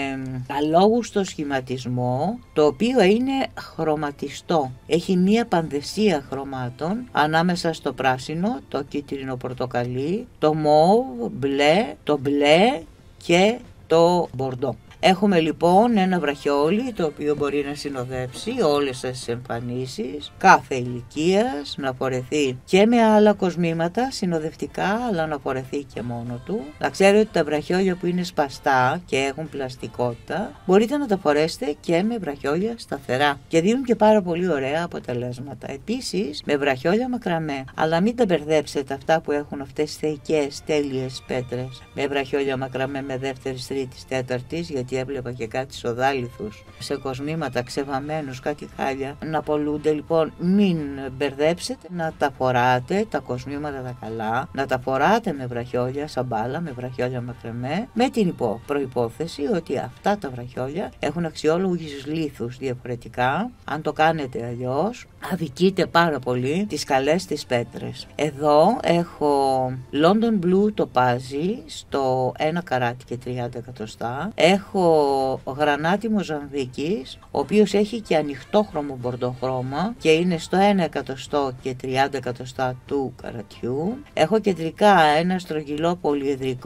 αλόγουστο σχηματισμό, το οποίο είναι χρωματιστό. Έχει μία πανδεσία χρωμάτων ανάμεσα στο πράσινο, το κίτρινο πορτοκαλί, το μόβ, μπλε, το μπλε και το μπορντό. Έχουμε λοιπόν ένα βραχιόλι το οποίο μπορεί να συνοδεύσει όλες τις εμφανίσεις κάθε ηλικίας, να φορεθεί και με άλλα κοσμήματα συνοδευτικά, αλλά να φορεθεί και μόνο του. Να ξέρετε ότι τα βραχιόλια που είναι σπαστά και έχουν πλαστικότητα μπορείτε να τα φορέσετε και με βραχιόλια σταθερά και δίνουν και πάρα πολύ ωραία αποτελέσματα. Επίσης με βραχιόλια μακραμέ, αλλά μην τα μπερδέψετε αυτά που έχουν αυτές τις θεϊκές τέλειες πέτρες με βραχιόλια μακραμέ με δεύτερης, τρίτης, τέταρτης, γιατί έβλεπα και κάτι σοδάλιθους σε κοσμήματα ξεβαμένους, κάτι χάλια να πολλούνται. Λοιπόν, μην μπερδέψετε, να τα φοράτε τα κοσμήματα τα καλά, να τα φοράτε με βραχιόλια σαν μπάλα, με βραχιόλια μακρεμέ, με την υπό, προϋπόθεση ότι αυτά τα βραχιόλια έχουν αξιόλογους λίθους. Διαφορετικά, αν το κάνετε αλλιώς, αδικείτε πάρα πολύ τις καλές τις πέτρες. Εδώ έχω London Blue τοπάζι στο ένα καράτι και τριάντα εκατοστά. Έχω γρανάτι Μοζαμβίκης, ο οποίος έχει και ανοιχτόχρωμο μπορντοχρώμα και είναι στο ένα εκατοστό και τριάντα εκατοστά του καρατιού. Έχω κεντρικά ένα στρογγυλό πολυεδρικό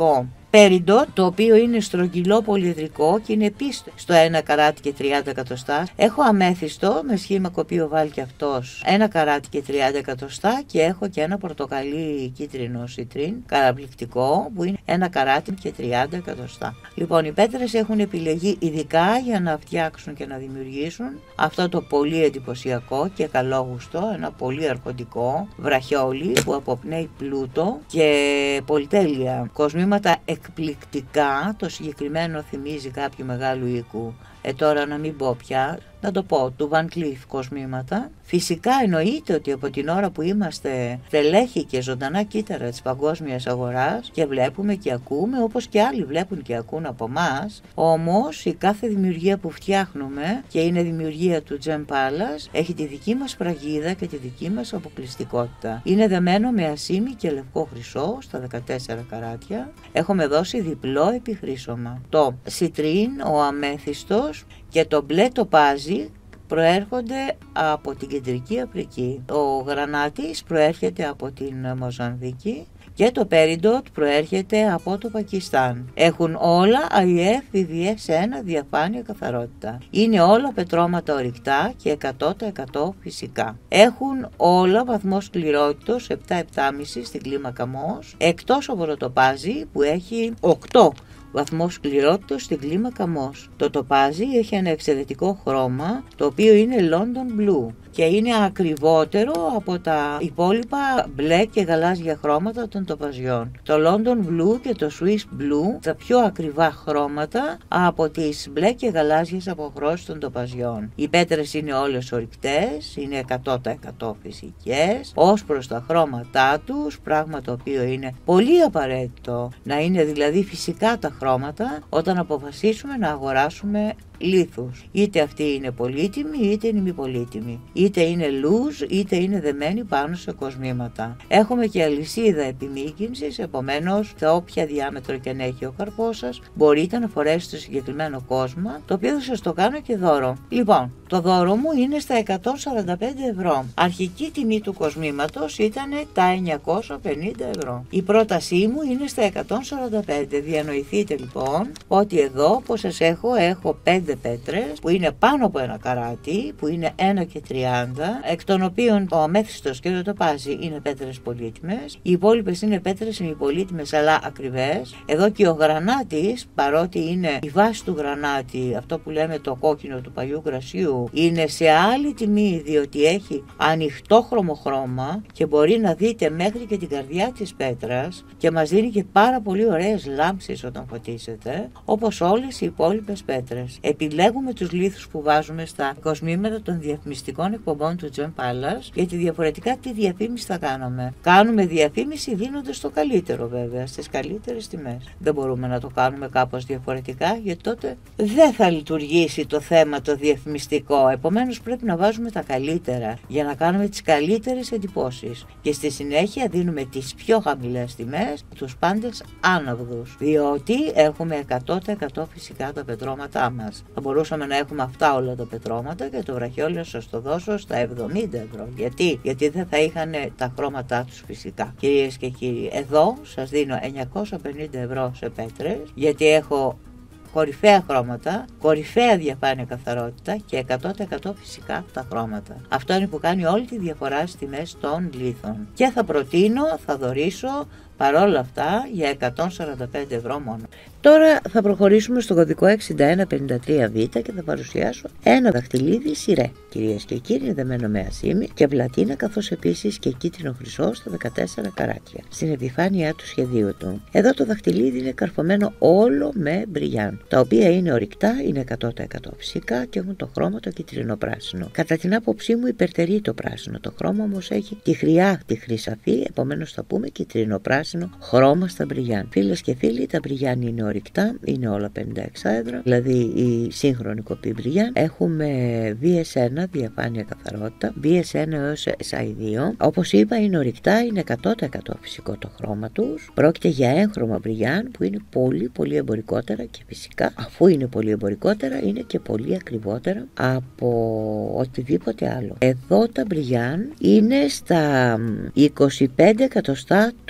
Peridot, το οποίο είναι στρογγυλό πολυεδρικό και είναι επίσης στο ένα καράτι και τριάντα εκατοστά. Έχω αμέθιστο με σχήμα κοπείο βάλει και αυτός ένα καράτι και τριάντα εκατοστά και έχω και ένα πορτοκαλί κίτρινο σιτρίν καταπληκτικό που είναι ένα καράτι και τριάντα εκατοστά. Λοιπόν, οι πέτρες έχουν επιλεγεί ειδικά για να φτιάξουν και να δημιουργήσουν αυτό το πολύ εντυπωσιακό και καλόγουστο, ένα πολύ αρχοντικό βραχιόλι που αποπνέει πλούτο και πολυτέλεια. Κοσμήματα εκπληκτικά, το συγκεκριμένο θυμίζει κάποιο μεγάλου οίκου. Ε, τώρα να μην πω πια, να το πω, του Van Cleef κοσμήματα. Φυσικά εννοείται ότι από την ώρα που είμαστε τελέχη και ζωντανά κύτταρα της παγκόσμιας αγοράς και βλέπουμε και ακούμε, όπως και άλλοι βλέπουν και ακούν από εμάς, όμως η κάθε δημιουργία που φτιάχνουμε και είναι δημιουργία του Gem Palace έχει τη δική μας πραγίδα και τη δική μας αποκλειστικότητα. Είναι δεμένο με ασήμι και λευκό χρυσό στα δεκατέσσερα καράτια. Έχουμε δώσει διπλό επιχρήσωμα. Το σιτρίν, ο αμέθιστος και το μπλε τοπάζι προέρχονται από την Κεντρική Αφρική. Ο γρανάτης προέρχεται από την Μοζαμβίκη και το Peridot προέρχεται από το Πακιστάν. Έχουν όλα άι εφ βι βι ες ένα διαφάνεια καθαρότητα. Είναι όλα πετρώματα ορυκτά και εκατό τοις εκατό φυσικά. Έχουν όλα βαθμό σκληρότητος επτά επτά κόμμα πέντε στην κλίμακα Mohs, εκτός από το τοπάζι που έχει οκτώ βαθμό σκληρότητος στην κλίμακα Mohs. Το τοπάζι έχει ένα εξαιρετικό χρώμα, το οποίο είναι London Blue και είναι ακριβότερο από τα υπόλοιπα μπλε και γαλάζια χρώματα των τοπαζιών. Το London Blue και το Swiss Blue, τα πιο ακριβά χρώματα από τις μπλε και γαλάζιες αποχρώσεις των τοπαζιών. Οι πέτρες είναι όλες ορυκτές, είναι εκατό τοις εκατό φυσικές, ως προς τα χρώματά τους, πράγμα το οποίο είναι πολύ απαραίτητο να είναι δηλαδή φυσικά τα χρώματα όταν αποφασίσουμε να αγοράσουμε λίθους. Είτε αυτή είναι πολύτιμη είτε είναι μη πολύτιμη. Είτε είναι loose είτε είναι δεμένη πάνω σε κοσμήματα. Έχουμε και αλυσίδα επιμήκυνσης, επομένως σε όποια διάμετρο και αν έχει ο καρπός σας μπορείτε να φορέσετε το συγκεκριμένο κόσμα, το οποίο θα σας το κάνω και δώρο. Λοιπόν, το δώρο μου είναι στα εκατόν σαράντα πέντε ευρώ. Αρχική τιμή του κοσμήματος ήταν τα εννιακόσια πενήντα ευρώ. Η πρότασή μου είναι στα εκατόν σαράντα πέντε. Διανοηθείτε λοιπόν ότι εδώ όπως σας έχω, έχω πέντε πέτρες που είναι πάνω από ένα καράτι, που είναι ένα και τριάντα, εκ των οποίων ο αμέθιστος και το τοπάζι είναι πέτρες πολύτιμες. Οι υπόλοιπες είναι πέτρες ημιπολίτιμες αλλά ακριβές. Εδώ και ο γρανάτης, παρότι είναι η βάση του γρανάτη, αυτό που λέμε το κόκκινο του παλιού κρασιού, είναι σε άλλη τιμή διότι έχει ανοιχτόχρωμο χρώμα και μπορεί να δείτε μέχρι και την καρδιά της πέτρας και μας δίνει και πάρα πολύ ωραίες λάμψεις όταν φωτίσετε, όπως όλες οι υπόλοιπες πέτρες. Επιλέγουμε τους λίθους που βάζουμε στα κοσμήματα των διαφημιστικών εκπομπών του Gem Palace, γιατί διαφορετικά τι διαφήμιση θα κάνουμε. Κάνουμε διαφήμιση δίνοντας το καλύτερο βέβαια, στις καλύτερες τιμές. Δεν μπορούμε να το κάνουμε κάπως διαφορετικά, γιατί τότε δεν θα λειτουργήσει το θέμα το διαφημιστικό. Επομένως πρέπει να βάζουμε τα καλύτερα για να κάνουμε τις καλύτερες εντυπώσεις. Και στη συνέχεια δίνουμε τις πιο χαμηλές τιμές, τους πάντες άναυδους, διότι έχουμε εκατό τοις εκατό φυσικά τα πετρώματά μας. Θα μπορούσαμε να έχουμε αυτά όλα τα πετρώματα και το βραχιόλι να σας το δώσω στα εβδομήντα ευρώ. Γιατί? Γιατί δεν θα είχαν τα χρώματά τους φυσικά. Κυρίες και κύριοι, εδώ σας δίνω εννιακόσια πενήντα ευρώ σε πέτρες, γιατί έχω κορυφαία χρώματα, κορυφαία διαφάνεια καθαρότητα και εκατό τοις εκατό φυσικά τα χρώματα. Αυτό είναι που κάνει όλη τη διαφορά στις τιμές των λίθων. Και θα προτείνω, θα δωρήσω παρόλα αυτά για εκατόν σαράντα πέντε ευρώ μόνο. Τώρα θα προχωρήσουμε στο κωδικό εξήντα ένα πενήντα τρία β και θα παρουσιάσω ένα δαχτυλίδι σιρέ. Κυρίες και κύριοι, δεμένο με ασήμι και πλατίνα, καθώς επίσης και κίτρινο χρυσό στα δεκατέσσερα καράτια, στην επιφάνειά του σχεδίου του. Εδώ το δαχτυλίδι είναι καρφωμένο όλο με μπριγιάν, τα οποία είναι ορυκτά, είναι εκατό τοις εκατό φυσικά και έχουν το χρώμα το κυτρινό-πράσινο. Κατά την άποψή μου υπερτερεί το πράσινο, το χρώμα όμως έχει τη χρειά, τη χρυσαφή, επομένως θα πούμε κυτρινό-πράσινο χρώμα στα μπριγιάν. Φίλες και φίλοι, τα μπριγιάν είναι ορυκτά, είναι όλα πενήντα εξάεδρα, δηλαδή η σύγχρονη κοπή μπριγιάν. Έχουμε βι ες ένα, διαφάνεια καθαρότητα, βι ες ένα έως ες άι δύο. Όπως είπα, είναι ορυκτά, είναι εκατό τοις εκατό φυσικό το χρώμα τους. Πρόκειται για έγχρωμα μπριγιάν που είναι πολύ πολύ εμπορικότερα και φυσικά, αφού είναι πολύ εμπορικότερα, είναι και πολύ ακριβότερα από οτιδήποτε άλλο. Εδώ τα μπριγιάν είναι στα είκοσι πέντε εκατοστά του καρατιού.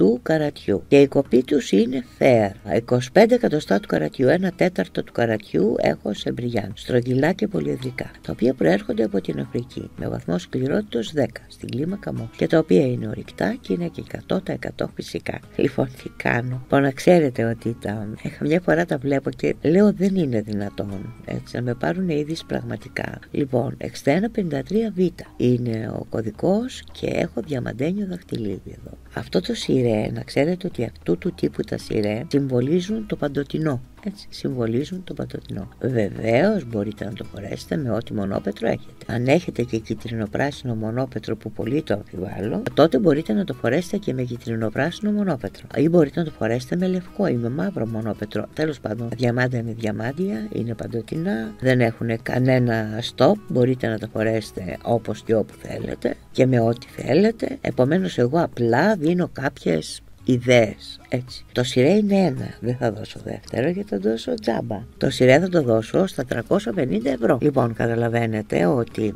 καρατιού και η κοπή τους είναι fair. είκοσι πέντε εκατοστά του καρατιού, ένα τέταρτο του καρατιού έχω σε μπριγιάν, στρογγυλά και πολυεδρικά, τα οποία προέρχονται από την Αφρική με βαθμό σκληρότητος δέκα στην κλίμακα Mohs και τα οποία είναι ορυκτά και είναι και εκατό τοις εκατό φυσικά. Λοιπόν, τι κάνω? Λοιπόν, να ξέρετε ότι τα... μια φορά τα βλέπω και λέω δεν είναι δυνατόν έτσι να με πάρουν είδης πραγματικά. Λοιπόν, εξήντα ένα πενήντα τρία β είναι ο κωδικός και έχω διαμαντένιο δαχτυλίδι εδώ. Αυτό το σιρέ, να ξέρετε ότι αυτού του τύπου τα σιρέ συμβολίζουν το παντοτινό. Έτσι, συμβολίζουν το παντοτινό. Βεβαίως μπορείτε να το φορέσετε με ό,τι μονόπετρο έχετε. Αν έχετε και κυτρινοπράσινο μονόπετρο που πολύ το αμφιβάλλω, τότε μπορείτε να το φορέσετε και με κυτρινοπράσινο μονόπετρο. Ή μπορείτε να το φορέσετε με λευκό ή με μαύρο μονόπετρο. Τέλος πάντων, τα διαμάντια είναι διαμάντια, είναι παντοτινά, δεν έχουν κανένα stop. Μπορείτε να τα φορέσετε όπως και όπου θέλετε και με ό,τι θέλετε. Επομένως, εγώ απλά δίνω κάποιες ιδέες. Έτσι. Το σιρέ είναι ένα. Δεν θα δώσω δεύτερο γιατί θα δώσω τζάμπα. Το σιρέ θα το δώσω στα τριακόσια πενήντα ευρώ. Λοιπόν, καταλαβαίνετε ότι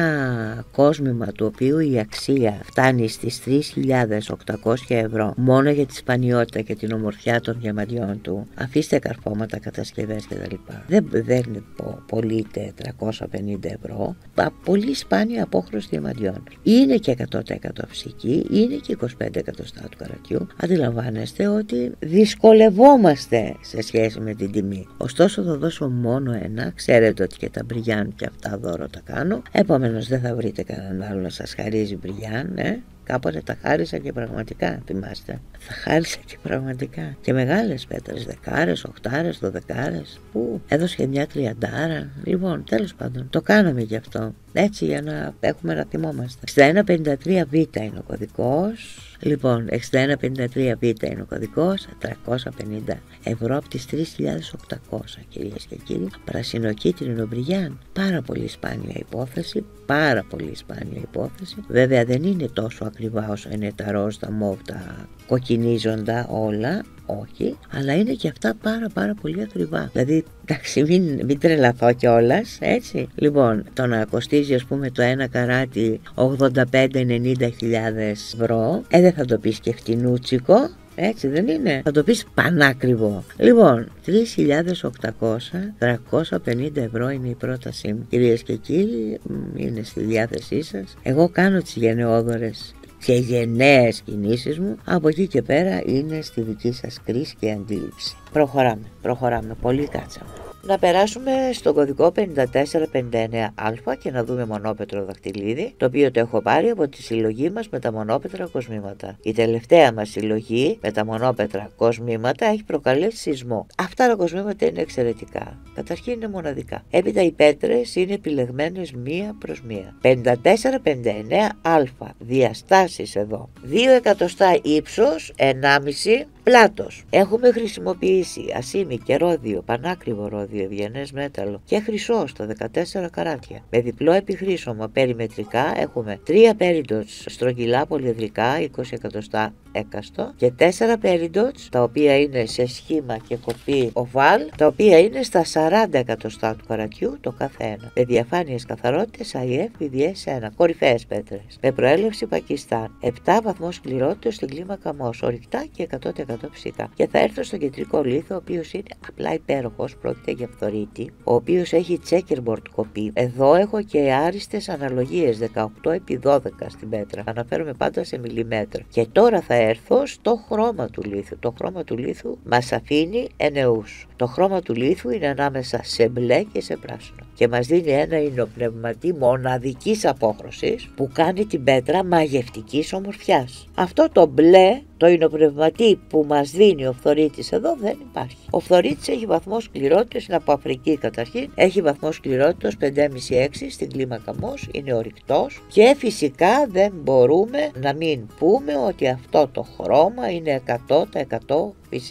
ένα κόσμημα του οποίου η αξία φτάνει στις τρεις χιλιάδες οκτακόσια ευρώ μόνο για τη σπανιότητα και την ομορφιά των διαμαντιών του, αφήστε καρφώματα, κατασκευές κτλ. Δεν, δεν πωλείται τριακόσια πενήντα ευρώ. Πολύ σπάνια απόχρωση διαμαντιών. Είναι και εκατό τοις εκατό φυσική, είναι και είκοσι πέντε εκατοστά του καρατιού. Αντιλαμβάνεστε ότι δυσκολευόμαστε σε σχέση με την τιμή. Ωστόσο θα δώσω μόνο ένα. Ξέρετε ότι και τα μπριγιάν και αυτά δώρο τα κάνω. Επομένως δεν θα βρείτε κανέναν άλλο να σας χαρίζει μπριγιάν, ε? Κάποτε τα χάρισα και πραγματικά, θυμάστε. Τα χάρισα και πραγματικά. Και μεγάλες πέτρες, δεκάρες, οχτάρες, δωδεκάρες. Που έδωσε και μια τριαντάρα. Λοιπόν, τέλος πάντων, το κάναμε γι' αυτό. Έτσι για να έχουμε να θυμόμαστε. εξήντα ένα πενήντα τρία β είναι ο κωδικός. Λοιπόν, εξήντα ένα πενήντα τρία β είναι ο κωδικός, τριακόσια πενήντα ευρώ από τις τρεις χιλιάδες οκτακόσια, κυρίες και κύριοι. Πρασινοκίτρινο μπριγιάν, πάρα πολύ σπάνια υπόθεση, πάρα πολύ σπάνια υπόθεση. Βέβαια δεν είναι τόσο ακριβά όσο είναι τα ροζ, τα μοβ, τα κοκκινίζοντα όλα, όχι, αλλά είναι και αυτά πάρα πάρα πολύ ακριβά. Δηλαδή, εντάξει, μην, μην τρελαθώ κιόλας, έτσι. Λοιπόν, το να κοστίζει ας πούμε το ένα καράτι ογδόντα πέντε με ενενήντα χιλιάδες ευρώ, ε, δεν θα το πεις και φτηνούτσικο. Έτσι δεν είναι? Θα το πεις πανάκριβο. Λοιπόν, τρεις χιλιάδες οκτακόσια, τριακόσια πενήντα ευρώ είναι η πρότασή μου. Κυρίες και κύριοι, είναι στη διάθεσή σας. Εγώ κάνω τις γενναιόδωρες και γενναίες κινήσεις μου. Από εκεί και πέρα είναι στη δική σας κρίση και αντίληψη. Προχωράμε, προχωράμε. Πολύ κάτσαμε. Να περάσουμε στον κωδικό πενήντα τέσσερα πενήντα εννέα α και να δούμε μονόπετρο δαχτυλίδι, το οποίο το έχω πάρει από τη συλλογή μας με τα μονόπετρα κοσμήματα. Η τελευταία μας συλλογή με τα μονόπετρα κοσμήματα έχει προκαλέσει σεισμό. Αυτά τα κοσμήματα είναι εξαιρετικά. Καταρχήν είναι μοναδικά. Έπειτα οι πέτρες είναι επιλεγμένες μία προς μία. πενήντα τέσσερα πενήντα εννέα α, διαστάσεις εδώ. δύο εκατοστά ύψος, ενάμιση πλάτος. Έχουμε χρησιμοποιήσει ασήμι και ρόδιο, πανάκριβο ρόδιο, ευγενές μέταλλο και χρυσό στα δεκατέσσερα καράτια. Με διπλό επιχρήσωμα περιμετρικά έχουμε τρία πέριντοτς στρογγυλά πολυεδρικά, είκοσι εκατοστά έκαστο, και τέσσερα πέριντοτς τα οποία είναι σε σχήμα και κοπή οβάλ, τα οποία είναι στα σαράντα εκατοστά του καρατιού το κάθε ένα. Με διαφάνειες καθαρότητες άι εφ βι ντι ες ένα, κορυφαίες πέτρες. Με προέλευση Πακιστάν, επτά βαθμός σκληρότητας στην κλίμακα Mohs, ορυκτά και εκατό τοις εκατό φυσικά. Και θα έρθω στον κεντρικό λίθο, ο οποίος είναι απλά υπέροχος. Πρόκειται για φθορίτη, ο οποίος έχει checkerboard κοπή. Εδώ έχω και άριστες αναλογίες δεκαοκτώ επί δώδεκα στην πέτρα. Αναφέρομαι πάντα σε μιλιμέτρα. Και τώρα θα έρθω στο χρώμα του λίθου. Το χρώμα του λίθου μας αφήνει ενεούς. Το χρώμα του λίθου είναι ανάμεσα σε μπλε και σε πράσινο. Και μας δίνει ένα υνοπνευματί μοναδικής απόχρωσης που κάνει την πέτρα μαγευτικής ομορφιάς. Αυτό το μπλε, το υνοπνευματί που μας δίνει ο φθορίτης εδώ δεν υπάρχει. Ο φθορίτης έχει βαθμό σκληρότητας, είναι από Αφρική καταρχήν, έχει βαθμό σκληρότητας πέντε κόμμα πέντε έξι στην κλίμακα Mohs, είναι ορυκτός και φυσικά δεν μπορούμε να μην πούμε ότι αυτό το χρώμα είναι εκατό τοις εκατό φυσικό.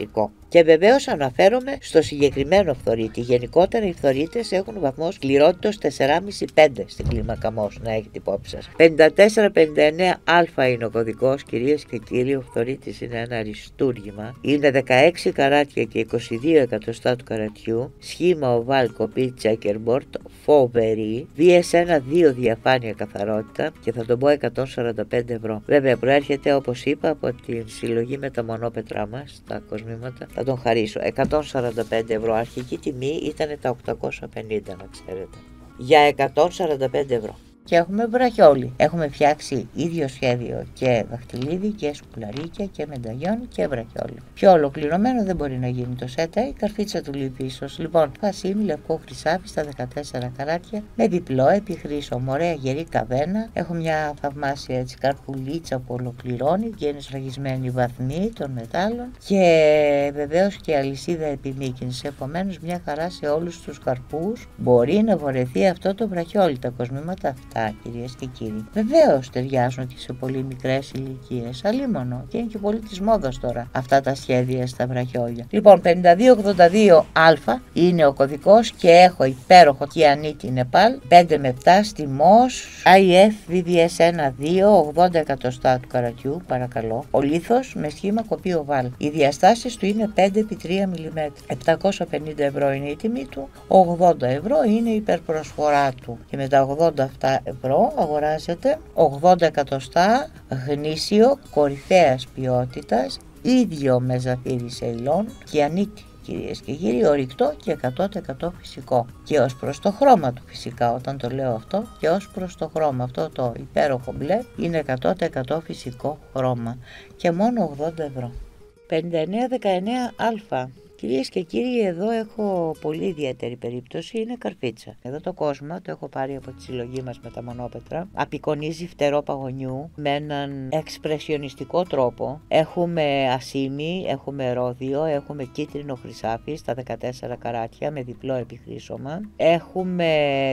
Και βεβαίως αναφέρομαι στο συγκεκριμένο φθορίτη. Γενικότερα οι φθορίτες έχουν βαθμό σκληρότητος τέσσερα κόμμα πέντε πέντε στην κλίμακα Mohs, να έχετε υπόψη σας. πενήντα τέσσερα πενήντα εννέα α είναι ο κωδικός, κυρίες και κύριοι. Ο φθορίτης είναι ένα αριστούργημα. Είναι δεκαέξι καράτια και είκοσι δύο εκατοστά του καρατιού. Σχήμα οβάλ, κοπή, checkerboard, φοβερή. βι ες ένα δύο διαφάνεια καθαρότητα και θα τον πω εκατόν σαράντα πέντε ευρώ. Βέβαια προέρχεται, όπως είπα, από την συλλογή με τα μονόπετρά μας, τα κοσμήματα. Θα τον χαρίσω. εκατόν σαράντα πέντε ευρώ. Αρχική τιμή ήταν τα οκτακόσια πενήντα, να ξέρετε. Για εκατόν σαράντα πέντε ευρώ. Και έχουμε βραχιόλι. Έχουμε φτιάξει ίδιο σχέδιο και δαχτυλίδι και σκουλαρίκια και μενταγιόν και βραχιόλι. Πιο ολοκληρωμένο δεν μπορεί να γίνει το σέτα, η καρφίτσα του λείπει ίσως. Λοιπόν, φασίμι, λευκό χρυσάφι στα δεκατέσσερα καράτια με διπλό επιχρήσωμο, ωραία γερή καβένα. Έχω μια θαυμάσια έτσι καρπουλίτσα που ολοκληρώνει και είναι σφραγισμένη βαθμοί των μετάλλων και βεβαίως και αλυσίδα επιμήκυνση. Επομένως, μια χαρά σε όλους τους καρπούς μπορεί να βορεθεί αυτό το βραχιόλι. Τα κοσμήματα αυτά, κυρίες και κύριοι, βεβαίως ταιριάζουν και σε πολύ μικρές ηλικίες. Αλίμονο, και είναι και πολύ της μόδας τώρα αυτά τα σχέδια στα βραχιόλια. Λοιπόν, πενήντα δύο ογδόντα δύο α είναι ο κωδικός και έχω υπέροχο Κιανίτι Νεπάλ πέντε με επτά στη Mohs άι εφ βι βι ες ένα δύο ογδόντα εκατοστά του καρατιού, παρακαλώ. Ο λίθος με σχήμα κοπή οβάλ. Οι διαστάσεις του είναι πέντε επί τρία μιλιμέτρα. επτακόσια πενήντα ευρώ είναι η τιμή του, ογδόντα ευρώ είναι η υπερπροσφορά του. Και με τα ογδόντα αυτά ευρώ αγοράζεται ογδόντα εκατοστά γνήσιο κορυφαίας ποιότητας, ίδιο με ζαφύρι Σεϊλόν και ανίτη. Κυρίες και κύριοι, ορυκτό και εκατό τοις εκατό φυσικό. Και ως προς το χρώμα του φυσικά, όταν το λέω αυτό, και ως προς το χρώμα, αυτό το υπέροχο μπλε είναι εκατό τοις εκατό φυσικό χρώμα και μόνο ογδόντα ευρώ. πενήντα εννέα δεκαεννέα α. Κυρίες και κύριοι, εδώ έχω πολύ ιδιαίτερη περίπτωση, είναι καρφίτσα. Εδώ το κόσμο το έχω πάρει από τη συλλογή μας με τα μονόπετρα. Απεικονίζει φτερό παγωνιού με έναν εξπρεσιονιστικό τρόπο. Έχουμε ασίμι, έχουμε ρόδιο, έχουμε κίτρινο χρυσάφι στα δεκατέσσερα καράτια με διπλό επιχρήσωμα. Έχουμε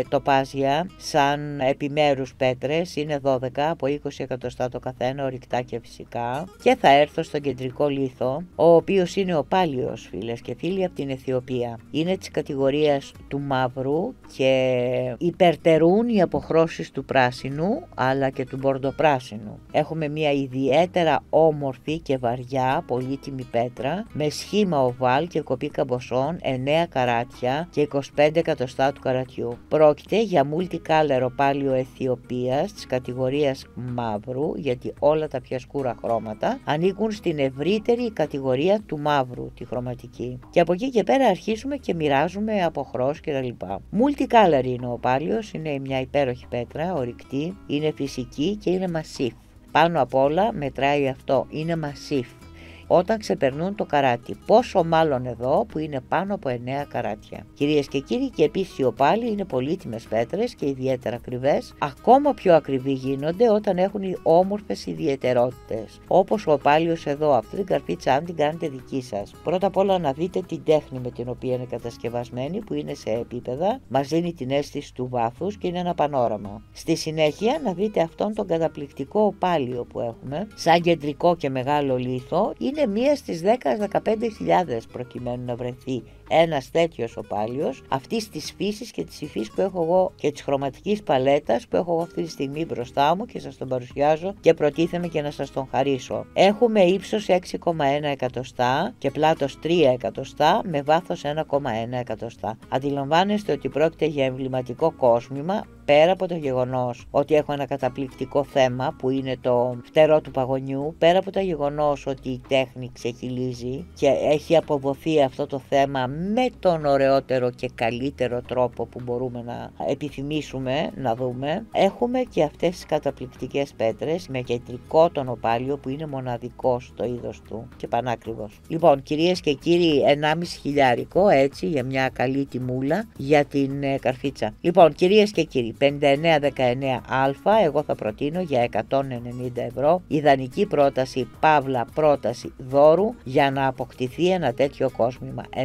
τοπάζια σαν επιμέρους πέτρες, είναι δώδεκα από είκοσι εκατοστά το καθένα, ορυκτά και φυσικά. Και θα έρθω στον κεντρικό λίθο, ο οποίος είναι ο πάλιος, φίλες και φίλοι, από την Αιθιοπία. Είναι της κατηγορίας του μαύρου και υπερτερούν οι αποχρώσεις του πράσινου αλλά και του μπορντοπράσινου. Έχουμε μια ιδιαίτερα όμορφη και βαριά πολύτιμη πέτρα με σχήμα οβάλ και κοπή καμποσών, εννέα καράτια και είκοσι πέντε εκατοστά του καρατιού. Πρόκειται για multicolor οπάλιο Αιθιοπίας της κατηγορίας μαύρου, γιατί όλα τα πιο σκούρα χρώματα ανήκουν στην ευρύτερη κατηγορία του μαύρου, τη χρωματική. Και από εκεί και πέρα αρχίσουμε και μοιράζουμε αποχρώσεις κτλ. Multicolor είναι ο πάλιος, είναι μια υπέροχη πέτρα, ορυκτή, είναι φυσική και είναι massif. Πάνω απ' όλα μετράει αυτό, είναι massif. Όταν ξεπερνούν το καράτι, πόσο μάλλον εδώ που είναι πάνω από εννέα καράτια. Κυρίες και κύριοι, και επίσης οι οπάλοι είναι πολύτιμες πέτρες και ιδιαίτερα ακριβές. Ακόμα πιο ακριβοί γίνονται όταν έχουν οι όμορφες ιδιαιτερότητες. Όπως ο οπάλιος εδώ, αυτή την καρφίτσα, αν την κάνετε δική σας. Πρώτα απ' όλα να δείτε την τέχνη με την οποία είναι κατασκευασμένη, που είναι σε επίπεδα, μας δίνει την αίσθηση του βάθους και είναι ένα πανόραμα. Στη συνέχεια να δείτε αυτόν τον καταπληκτικό οπάλιο που έχουμε, σαν κεντρικό και μεγάλο λίθο. Είναι μία στις δέκα με δεκαπέντε χιλιάδες προκειμένου να βρεθεί ένας τέτοιος οπάλιος αυτής της φύσης και της υφής που έχω εγώ και της χρωματικής παλέτας που έχω εγώ αυτή τη στιγμή μπροστά μου και σας τον παρουσιάζω και προτίθεμαι και να σας τον χαρίσω. Έχουμε ύψος έξι κόμμα ένα εκατοστά και πλάτος τρία εκατοστά με βάθος ένα κόμμα ένα εκατοστά. Αντιλαμβάνεστε ότι πρόκειται για εμβληματικό κόσμημα, πέρα από το γεγονός ότι έχω ένα καταπληκτικό θέμα που είναι το φτερό του παγωνιού, πέρα από το γεγονός ότι η τέχνη ξεχυλίζει και έχει αποδοθεί αυτό το θέμα με τον ωραιότερο και καλύτερο τρόπο που μπορούμε να επιθυμήσουμε να δούμε, έχουμε και αυτές τις καταπληκτικές πέτρες με κεντρικό τον οπάλιο που είναι μοναδικό στο είδος του και πανάκριβος. Λοιπόν, κυρίες και κύριοι, ενάμιση χιλιάρικο έτσι για μια καλή τιμούλα για την ε, καρφίτσα. Λοιπόν, κυρίες και κύριοι, πενήντα εννέα δεκαεννέα α, εγώ θα προτείνω για εκατόν ενενήντα ευρώ, ιδανική πρόταση, παύλα πρόταση δώρου για να αποκτηθεί ένα τέτοιο κόσμημα. εννέα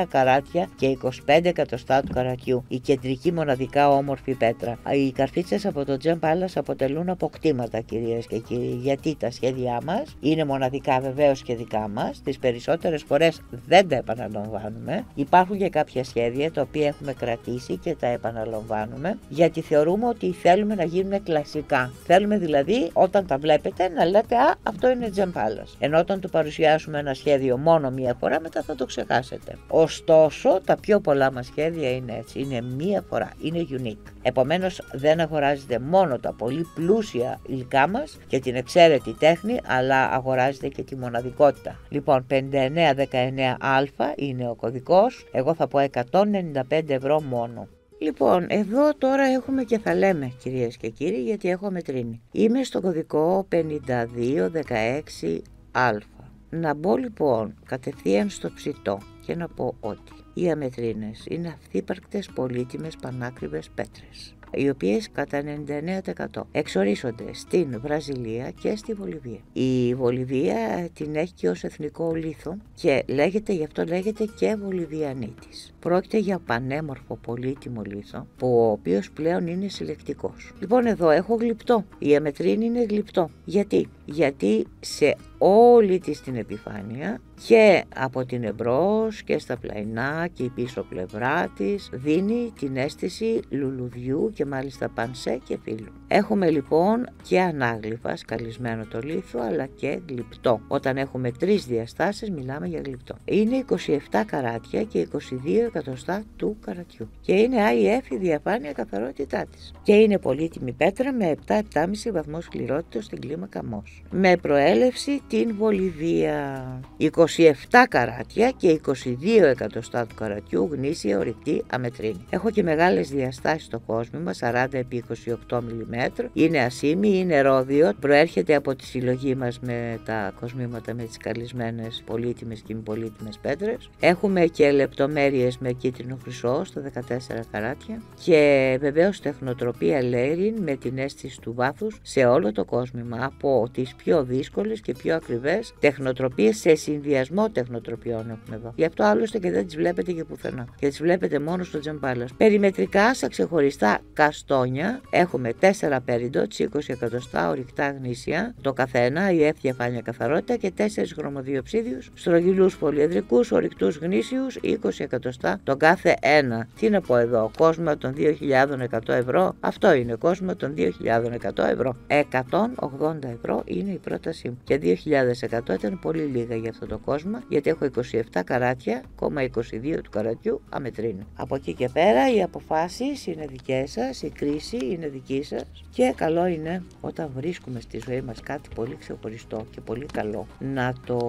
καράτια και είκοσι πέντε εκατοστά του καρατιού. Η κεντρική μοναδικά όμορφη πέτρα. Οι καρφίτσες από το Gem Palace αποτελούν αποκτήματα, κυρίες και κύριοι, γιατί τα σχέδιά μας είναι μοναδικά, βεβαίως και δικά μας. Τις περισσότερες φορές δεν τα επαναλαμβάνουμε. Υπάρχουν και κάποια σχέδια τα οποία έχουμε κρατήσει και τα επαναλαμβάνουμε, γιατί θεωρούμε ότι θέλουμε να γίνουν κλασικά. Θέλουμε δηλαδή όταν τα βλέπετε να λέτε «Α, αυτό είναι Gem Palace». Ενώ όταν του παρουσιάσουμε ένα σχέδιο μόνο μία φορά, μετά θα το ξεχάσετε. Ωστόσο, τα πιο πολλά μας σχέδια είναι έτσι. Είναι μία φορά. Είναι unique. Επομένως, δεν αγοράζετε μόνο τα πολύ πλούσια υλικά μας και την εξαίρετη τέχνη, αλλά αγοράζετε και τη μοναδικότητα. Λοιπόν, πενήντα εννέα δεκαεννέα α είναι ο κωδικός. Εγώ θα πω εκατόν ενενήντα πέντε ευρώ μόνο. Λοιπόν, εδώ τώρα έχουμε και θα λέμε, κυρίες και κύριοι, γιατί έχω μετρήνει. Είμαι στο κωδικό πενήντα δύο δεκαέξι α. Να μπω λοιπόν κατευθείαν στο ψητό και να πω ότι οι αμετρίνες είναι αυθύπαρκτες πολύτιμες πανάκριβες πέτρες, οι οποίες κατά ενενήντα εννέα τοις εκατό εξορίσσονται στην Βραζιλία και στη Βολιβία. Η Βολιβία την έχει και ως εθνικό λίθο και λέγεται, γι' αυτό λέγεται και Βολιβιανίτης. Πρόκειται για πανέμορφο πολύτιμο λίθο, ο οποίος πλέον είναι συλλεκτικός. Λοιπόν, εδώ έχω γλυπτό. Η αμετρίνη είναι γλυπτό. Γιατί? Γιατί σε όλη της την επιφάνεια και από την εμπρός και στα πλαϊνά και η πίσω πλευρά της δίνει την αίσθηση λουλουδιού και μάλιστα πανσέ και φύλλου. Έχουμε λοιπόν και ανάγλυφα σκαλισμένο το λίθο, αλλά και γλυπτό. Όταν έχουμε τρεις διαστάσεις μιλάμε για γλυπτό. Είναι είκοσι επτά καράτια και είκοσι δύο εκατοστά του καρατιού και είναι άι εφ η διαφάνεια καθαρότητά της. Και είναι πολύτιμη πέτρα με επτά με επτά κόμμα πέντε βαθμό σκληρότητας στην κλίμακα Mohs. Με προέλευση την Βολιβία. είκοσι επτά καράτια και είκοσι δύο εκατοστά του καρατιού γνήσια ορυκτή αμετρίνη. Έχω και μεγάλες διαστάσεις στο κόσμημα, σαράντα επί είκοσι οκτώ μιλιμέτρα. Είναι ασήμι, είναι ρόδιο. Προέρχεται από τη συλλογή μας με τα κοσμήματα με τις καλυσμένες πολύτιμες και μη πολύτιμες πέτρες. Έχουμε και λεπτομέρειες με κίτρινο χρυσό στα δεκατέσσερα καράτια και βεβαίως τεχνοτροπία layering με την αίσθηση του βάθους σε όλο το κόσμημα, από τις πιο δύσκολες και πιο ακριβές τεχνοτροπίες σε συνδυασμό τεχνοτροπιών έχουμε εδώ. Γι' αυτό άλλωστε και δεν τις βλέπετε και πουθενά και τις βλέπετε μόνο στο Gem Palace. Περιμετρικά στα ξεχωριστά καστόνια έχουμε τέσσερα πέριντοτς, είκοσι εκατοστά ορυκτά γνήσια το καθένα, η εφ διαφάνεια καθαρότητα και τέσσερις χρωμοδιοψίδιους στρογγυλούς πολυεδρικούς ορυκτούς γνήσιους, είκοσι εκατοστά τον κάθε ένα. Τι να πω εδώ, κόσμο των δύο χιλιάδες εκατό ευρώ, αυτό είναι κόσμο των δύο χιλιάδες εκατό ευρώ. εκατόν ογδόντα ευρώ είναι η πρότασή μου και δύο χιλιάδες εκατό ήταν πολύ λίγα για αυτό το κόσμο, γιατί έχω είκοσι επτά καράτια, είκοσι δύο του καρατιού αμετρίνη. Από εκεί και πέρα οι αποφάσεις είναι δικές σας, η κρίση είναι δική σας και καλό είναι όταν βρίσκουμε στη ζωή μας κάτι πολύ ξεχωριστό και πολύ καλό να το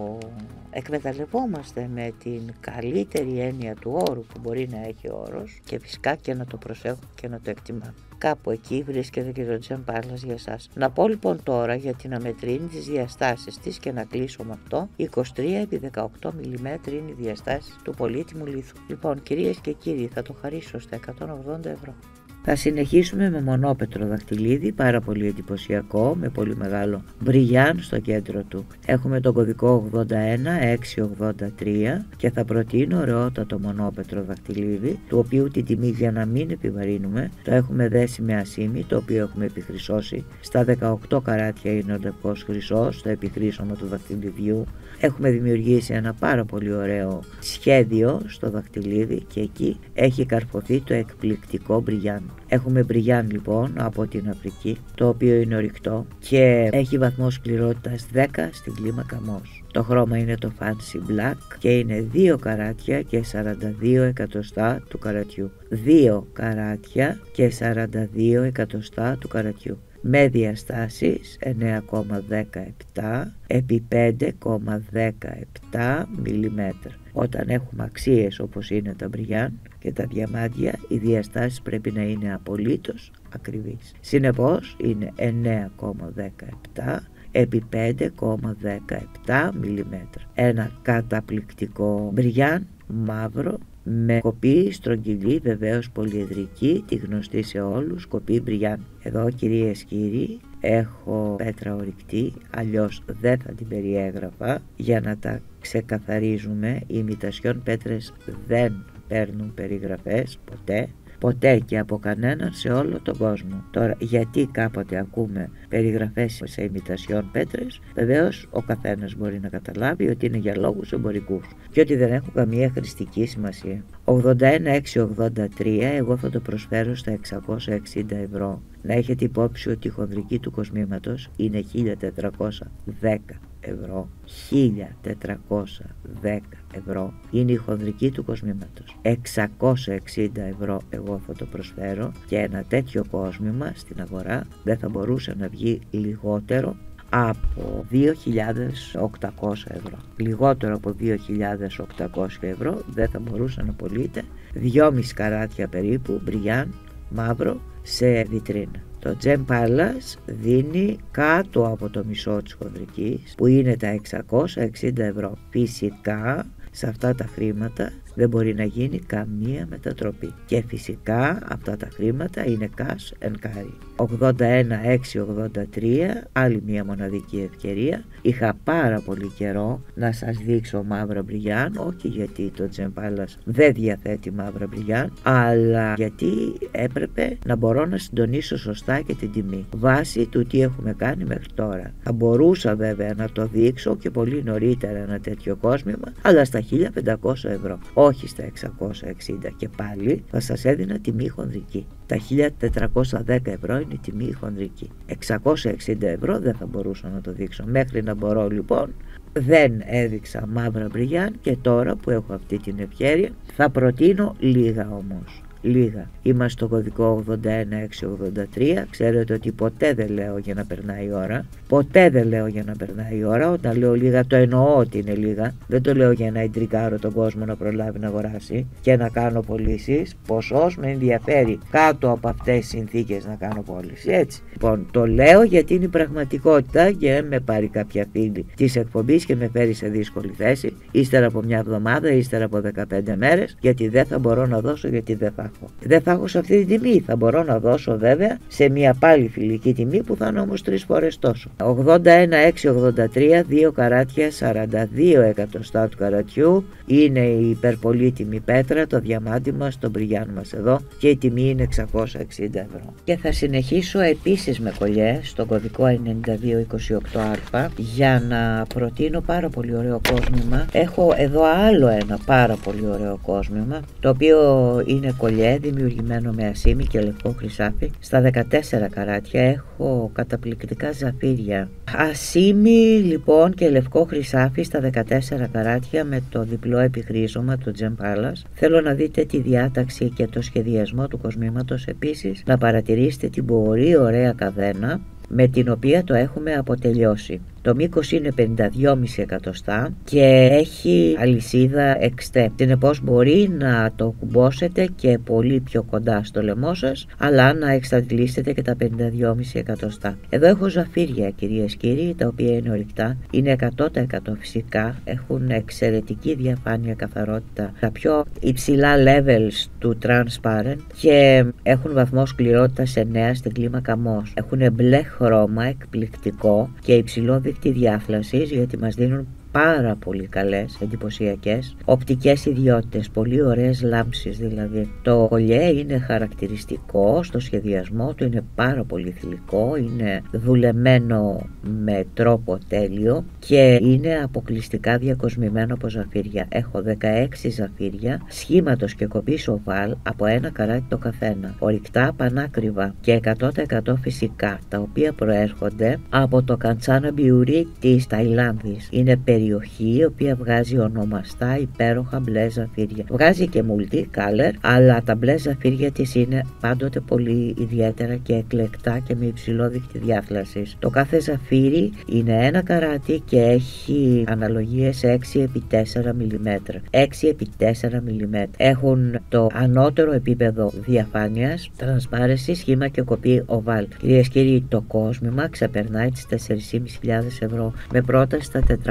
εκμεταλλευόμαστε με την καλύτερη έννοια του όρου που μπορεί να έχει ο όρος και φυσικά και να το προσέχουμε και να το εκτιμάμε. Κάπου εκεί βρίσκεται και το Gem Palace για σας. Να πω λοιπόν τώρα για την αμετρίνη τις διαστάσεις της και να κλείσω με αυτό. είκοσι τρία επί δεκαοκτώ μιλιμέτρα είναι οι διαστάσεις του πολύτιμου λίθου. Λοιπόν, κυρίες και κύριοι, θα το χαρίσω στα εκατόν ογδόντα ευρώ. Θα συνεχίσουμε με μονόπετρο δαχτυλίδι, πάρα πολύ εντυπωσιακό, με πολύ μεγάλο μπριγιάν στο κέντρο του. Έχουμε τον κωδικό ογδόντα ένα εξακόσια ογδόντα τρία και θα προτείνω ωραιότατο μονόπετρο δαχτυλίδι, του οποίου την τιμή, για να μην επιβαρύνουμε, το έχουμε δέσει με ασήμι, το οποίο έχουμε επιχρυσώσει. Στα δεκαοκτώ καράτια είναι ο λευκός χρυσός, το επιχρήσωμα του δαχτυλιδιού. Έχουμε δημιουργήσει ένα πάρα πολύ ωραίο σχέδιο στο δαχτυλίδι και εκεί έχει καρφωθεί το εκπληκτικό μπριγιάν. Έχουμε μπριγιάν λοιπόν από την Αφρική, το οποίο είναι ορυκτό και έχει βαθμό σκληρότητας δέκα στην κλίμακα Mohs. Το χρώμα είναι το Fancy Black και είναι δύο καράτια και σαράντα δύο εκατοστά του καρατιού. δύο καράτια και σαράντα δύο εκατοστά του καρατιού. Με διαστάσεις εννέα κόμμα δεκαεπτά επί πέντε κόμμα δεκαεπτά μιλιμέτρα. Όταν έχουμε αξίες όπως είναι τα μπριγιάν και τα διαμάντια, οι διαστάσεις πρέπει να είναι απολύτως ακριβείς. Συνεπώς είναι εννέα κόμμα δεκαεπτά επί πέντε κόμμα δεκαεπτά μιλιμέτρα. Ένα καταπληκτικό μπριγιάν μαύρο, με κοπή στρογγυλή, βεβαίως πολυεδρική, τη γνωστή σε όλους, κοπή Μπριάν. Εδώ, κυρίες και κύριοι, έχω πέτρα ορυκτή, αλλιώς δεν θα την περιέγραφα. Για να τα ξεκαθαρίζουμε, οι ημιτασιόν πέτρες δεν παίρνουν περιγραφές ποτέ. Ποτέ και από κανέναν σε όλο τον κόσμο. Τώρα, γιατί κάποτε ακούμε περιγραφές σε ημιτασιόν πέτρες, βεβαίως ο καθένας μπορεί να καταλάβει ότι είναι για λόγους εμπορικούς και ότι δεν έχουν καμία χρηστική σημασία. ογδόντα ένα εξακόσια ογδόντα τρία, εγώ θα το προσφέρω στα εξακόσια εξήντα ευρώ. Να έχετε υπόψη ότι η χονδρική του κοσμήματος είναι χίλια τετρακόσια δέκα ευρώ. χίλια τετρακόσια δέκα ευρώ είναι η χονδρική του κοσμήματος. εξακόσια εξήντα ευρώ εγώ θα το προσφέρω και ένα τέτοιο κόσμημα στην αγορά δεν θα μπορούσε να βγει λιγότερο από δύο χιλιάδες οκτακόσια ευρώ. Λιγότερο από δύο χιλιάδες οκτακόσια ευρώ δεν θα μπορούσε να πωλείται. δυόμισι καράτια περίπου Μπριάν μαύρο σε βιτρίνα. Το Gem Palace δίνει κάτω από το μισό της χονδρικής, που είναι τα εξακόσια εξήντα ευρώ. Φυσικά σε αυτά τα χρήματα δεν μπορεί να γίνει καμία μετατροπή. Και φυσικά αυτά τα χρήματα είναι cash and carry. ογδόντα ένα εξακόσια ογδόντα τρία, άλλη μια μοναδική ευκαιρία. Είχα πάρα πολύ καιρό να σας δείξω μαύρα Μπριάν, όχι γιατί το Gem Palace δεν διαθέτει μαύρα Μπριάν, αλλά γιατί έπρεπε να μπορώ να συντονίσω σωστά και την τιμή, βάσει του τι έχουμε κάνει μέχρι τώρα. Θα μπορούσα βέβαια να το δείξω και πολύ νωρίτερα ένα τέτοιο κόσμημα, αλλά στα χίλια πεντακόσια ευρώ. Όχι στα εξακόσια εξήντα, και πάλι θα σας έδινα τιμή χονδρική. Τα χίλια τετρακόσια δέκα ευρώ είναι η τιμή χονδρική. εξακόσια εξήντα ευρώ δεν θα μπορούσα να το δείξω. Μέχρι να μπορώ λοιπόν δεν έδειξα μαύρα Μπριάν, και τώρα που έχω αυτή την ευκαιρία θα προτείνω λίγα όμως. Λίγα. Είμαστε στο κωδικό ογδόντα ένα εξακόσια ογδόντα τρία. Ξέρετε ότι ποτέ δεν λέω για να περνάει η ώρα. Ποτέ δεν λέω για να περνάει η ώρα. Όταν λέω λίγα, το εννοώ ότι είναι λίγα. Δεν το λέω για να εντρικάρω τον κόσμο να προλάβει να αγοράσει και να κάνω πωλήσεις. Ποσός με ενδιαφέρει κάτω από αυτές τις συνθήκες να κάνω πώληση. Έτσι. Λοιπόν, το λέω γιατί είναι η πραγματικότητα και δεν με πάρει κάποια φίλη της εκπομπής και με φέρει σε δύσκολη θέση ύστερα από μια εβδομάδα, ύστερα από δεκαπέντε μέρες, γιατί δεν θα μπορώ να δώσω, γιατί δεν θα έχω. Δεν θα έχω σε αυτή την τιμή. Θα μπορώ να δώσω βέβαια σε μια πάλι φιλική τιμή που θα είναι όμως τρεις φορές τόσο. ογδόντα ένα εξακόσια ογδόντα τρία, δύο καράτια, σαράντα δύο εκατοστά του καρατιού. Είναι η υπερπολίτιμη πέτρα, το διαμάντι μας, το Μπριάν μας εδώ, και η τιμή είναι εξακόσια εξήντα ευρώ. Και θα συνεχίσω επίσης με κολλιέ στο κωδικό ενενήντα δύο είκοσι οκτώ α για να προτείνω πάρα πολύ ωραίο κόσμημα. Έχω εδώ άλλο ένα πάρα πολύ ωραίο κόσμημα, το οποίο είναι κολλιέ δημιουργημένο με ασήμι και λευκό χρυσάφι. Στα δεκατέσσερα καράτια έχω καταπληκτικά ζαφύρια. Ασήμι λοιπόν και λευκό χρυσάφι στα δεκατέσσερα καράτια με το διπλό επιχρίζωμα του Gem Palace. Θέλω να δείτε τη διάταξη και το σχεδιασμό του κοσμήματος. Επίσης να παρατηρήσετε την πολύ ωραία καδένα με την οποία το έχουμε αποτελειώσει. Το μήκος είναι πενήντα δύο κόμμα πέντε εκατοστά και έχει αλυσίδα εξτέ. Συνεπώς μπορεί να το κουμπώσετε και πολύ πιο κοντά στο λαιμό σας, αλλά να εξαντλήσετε και τα πενήντα δύο κόμμα πέντε εκατοστά. Εδώ έχω ζαφύρια, κυρίες και κύριοι, τα οποία είναι ορυκτά. Είναι εκατό τοις εκατό φυσικά. Έχουν εξαιρετική διαφάνεια, καθαρότητα. Τα πιο υψηλά levels του transparent και έχουν βαθμό σκληρότητας εννέα στην κλίμακα Mohs. Έχουν μπλε χρώμα εκπληκτικό και υψηλό δίκτυο διάφλασης, γιατί μας δίνουν πάρα πολύ καλές, εντυπωσιακές οπτικές ιδιότητες, πολύ ωραίες λάμψεις δηλαδή. Το κολλιέ είναι χαρακτηριστικό στο σχεδιασμό του, είναι πάρα πολύ θηλυκό, είναι δουλεμένο με τρόπο τέλειο και είναι αποκλειστικά διακοσμημένο από ζαφύρια. Έχω δεκαέξι ζαφύρια σχήματος και κοπής οβάλ από ένα καράτι το καθένα, ορυκτά πανάκριβα και εκατό τοις εκατό φυσικά, τα οποία προέρχονται από το Καντσάνα Μπιουρί της Ταϊλάνδης. Είναι περιοχή η οποία βγάζει ονομαστά υπέροχα μπλε ζαφύρια. Βγάζει και multi-color, αλλά τα μπλε ζαφύρια της είναι πάντοτε πολύ ιδιαίτερα και εκλεκτά και με υψηλό δείκτη διάφλασης. Το κάθε ζαφύρι είναι ένα καράτι και έχει αναλογίες έξι επί τέσσερα μιλιμέτρα. έξι επί τέσσερα μιλιμέτρα. Έχουν το ανώτερο επίπεδο διαφάνειας, transparency, σχήμα και κοπή οβάλ. Κυρίες και κύριοι, το κόσμημα ξεπερνάει τις τέσσερις χιλιάδες πεντακόσια ευρώ με πρόταση στα τετρακόσια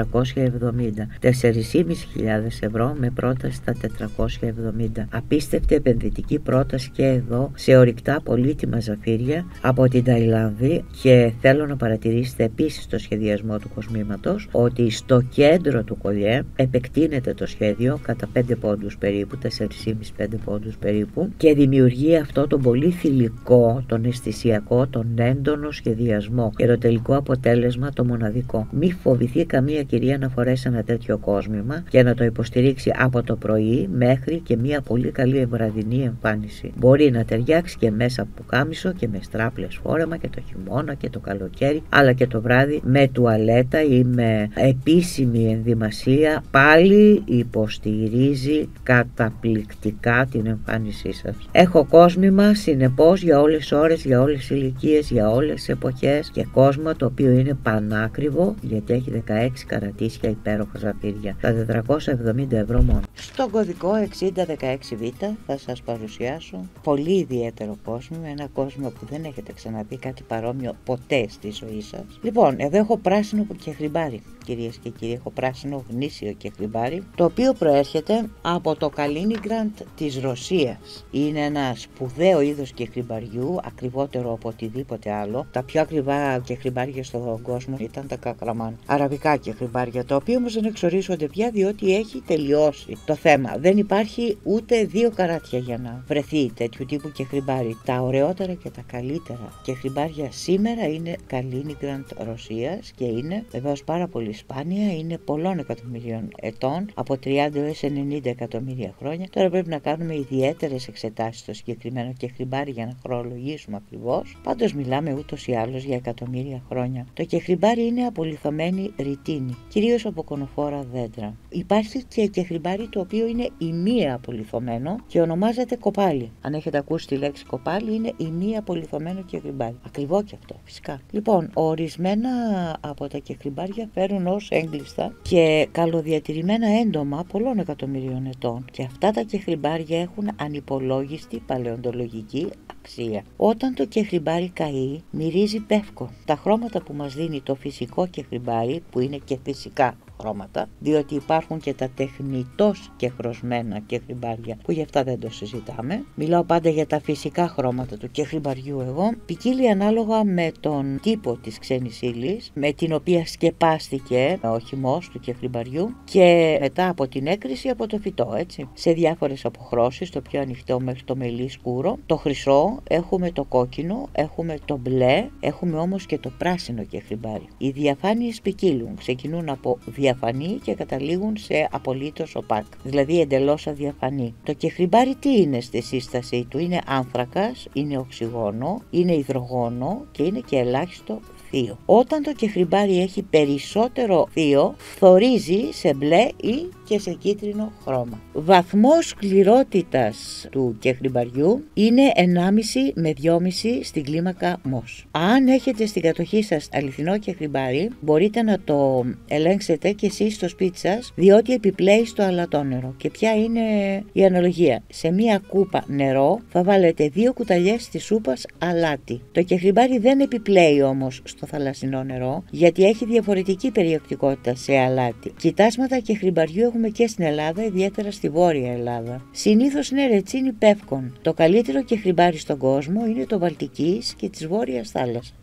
εβδομήντα. τέσσερις χιλιάδες πεντακόσια ευρώ με πρόταση στα τετρακόσια εβδομήντα. Απίστευτη επενδυτική πρόταση και εδώ σε ορυκτά πολύτιμα ζαφύρια από την Ταϊλάνδη. Και θέλω να παρατηρήσετε επίσης το σχεδιασμό του κοσμήματος, ότι στο κέντρο του κολλιέ επεκτείνεται το σχέδιο κατά πέντε πόντους περίπου, τέσσερα κόμμα πέντε πέντε πόντους περίπου, και δημιουργεί αυτό τον πολύ θηλυκό, τον αισθησιακό, τον έντονο σχεδιασμό και το τελικό αποτέλεσμα το μοναδικό. Μη φοβηθεί καμία κυρία να φορέσει ένα τέτοιο κόσμημα και να το υποστηρίξει από το πρωί μέχρι και μια πολύ καλή βραδινή εμφάνιση. Μπορεί να ταιριάξει και μέσα από πουκάμισο και με στράπλες φόρεμα και το χειμώνα και το καλοκαίρι, αλλά και το βράδυ με τουαλέτα ή με επίσημη ενδυμασία. Πάλι υποστηρίζει καταπληκτικά την εμφάνισή σας. Έχω κόσμημα συνεπώς για όλες τις ώρες, για όλες τις ηλικίες, για όλες τις εποχές, και κόσμο το οποίο είναι πανάκριβο γιατί έχει δεκαέξι καρατίσια υπέροχα ζαφύρια. Τα τετρακόσια εβδομήντα ευρώ μόνο. Στον κωδικό εξήντα δεκαέξι β θα σας παρουσιάσω πολύ ιδιαίτερο κόσμο, ένα κόσμο που δεν έχετε ξαναδεί κάτι παρόμοιο ποτέ στη ζωή σας. Λοιπόν, εδώ έχω πράσινο κεχριμπάρι, κυρίες και κύριοι, έχω πράσινο γνήσιο κεχριμπάρι, το οποίο προέρχεται από το Καλίνιγκραντ της Ρωσίας. Είναι ένα σπουδαίο είδος κεχριμπαριού, ακριβότερο από οτιδήποτε άλλο. Τα πιο ακριβά κεχριμπάρια στον κόσμο ήταν τα κακραμάν, αραβικά κεχριμπάρια, τα οποία όμως δεν εξορίζονται πια διότι έχει τελειώσει το θέμα. Δεν υπάρχει ούτε δύο καράτια για να βρεθεί τέτοιου τύπου κεχριμπάρι. Τα ωραιότερα και τα καλύτερα κεχριμπάρια σήμερα είναι Καλίνιγκραντ Ρωσίας και είναι βεβαίως πάρα πολύ σπάνια, είναι πολλών εκατομμυρίων ετών, από τριάντα έως ενενήντα εκατομμύρια χρόνια. Τώρα πρέπει να κάνουμε ιδιαίτερες εξετάσεις στο συγκεκριμένο κεχριμπάρι για να χρονολογήσουμε ακριβώς. Πάντως μιλάμε ούτως ή άλλως για εκατομμύρια χρόνια. Το κεχριμπάρι είναι απολιθωμένη ρητίνη, κυρίως από κονοφόρα δέντρα. Υπάρχει και κεχριμπάρι το οποίο είναι ημία απολιθωμένο και ονομάζεται κοπάλι. Αν έχετε ακούσει τη λέξη κοπάλι, είναι ημία απολιθωμένο κεχριμπάρι. Ακριβό και αυτό, φυσικά. Λοιπόν, ορισμένα από τα κεχριμπάρια φέρουν ως έγκλειστα και καλοδιατηρημένα έντομα πολλών εκατομμυρίων ετών. Και αυτά τα κεχριμπάρια έχουν ανυπολόγιστη παλαιοντολογική αξία. Όταν το κεχριμπάρι καεί, μυρίζει πεύκο. Τα χρώματα που μας δίνει το φυσικό κεχριμπάρι, που είναι και φυσικά χρώματα, διότι υπάρχουν και τα τεχνητώς και χρωσμένα κεχριμπάρια, που γι' αυτά δεν το συζητάμε. Μιλάω πάντα για τα φυσικά χρώματα του κεχριμπαριού εγώ. Ποικίλει ανάλογα με τον τύπο της ξένης ύλης, με την οποία σκεπάστηκε ο χυμός του κεχριμπαριού και μετά από την έκρηση από το φυτό, έτσι. Σε διάφορες αποχρώσεις, το πιο ανοιχτό μέχρι το μελί σκούρο, το χρυσό, έχουμε το κόκκινο, έχουμε το μπλε, έχουμε όμως και το πράσινο κεχριμπάρι. Οι διαφάνειες ποικίλουν, ξεκινούν από διαφανή και καταλήγουν σε απολύτως οπάκ, δηλαδή εντελώς αδιαφανή. Το κεχριμπάρι τι είναι στη σύστασή του? Είναι άνθρακας, είναι οξυγόνο, είναι υδρογόνο και είναι και ελάχιστο θείο. Όταν το κεχριμπάρι έχει περισσότερο θείο, φθορίζει σε μπλε ή και σε κίτρινο χρώμα. Βαθμός σκληρότητας του κεχριμπαριού είναι ενάμιση με δυόμιση στην κλίμακα Μος. Αν έχετε στην κατοχή σας αληθινό κεχριμπάρι, μπορείτε να το ελέγξετε και εσείς στο σπίτι σας, διότι επιπλέει στο αλατόνερο. Και ποια είναι η αναλογία? Σε μία κούπα νερό θα βάλετε δύο κουταλιές της σούπας αλάτι. Το κεχριμπάρι δεν επιπλέει όμως στο θαλασσινό νερό, γιατί έχει διαφορετική περιεκτικότητα σε αλάτι. Κοιτάσματα κεχριμπαριού έχουμε και στην Ελλάδα, ιδιαίτερα στη Βόρεια Ελλάδα. Συνήθως είναι ρετσίνι πεύκον. Το καλύτερο κεχριμπάρι στον κόσμο είναι το Βαλτικής και της Βόρειας θάλασσας.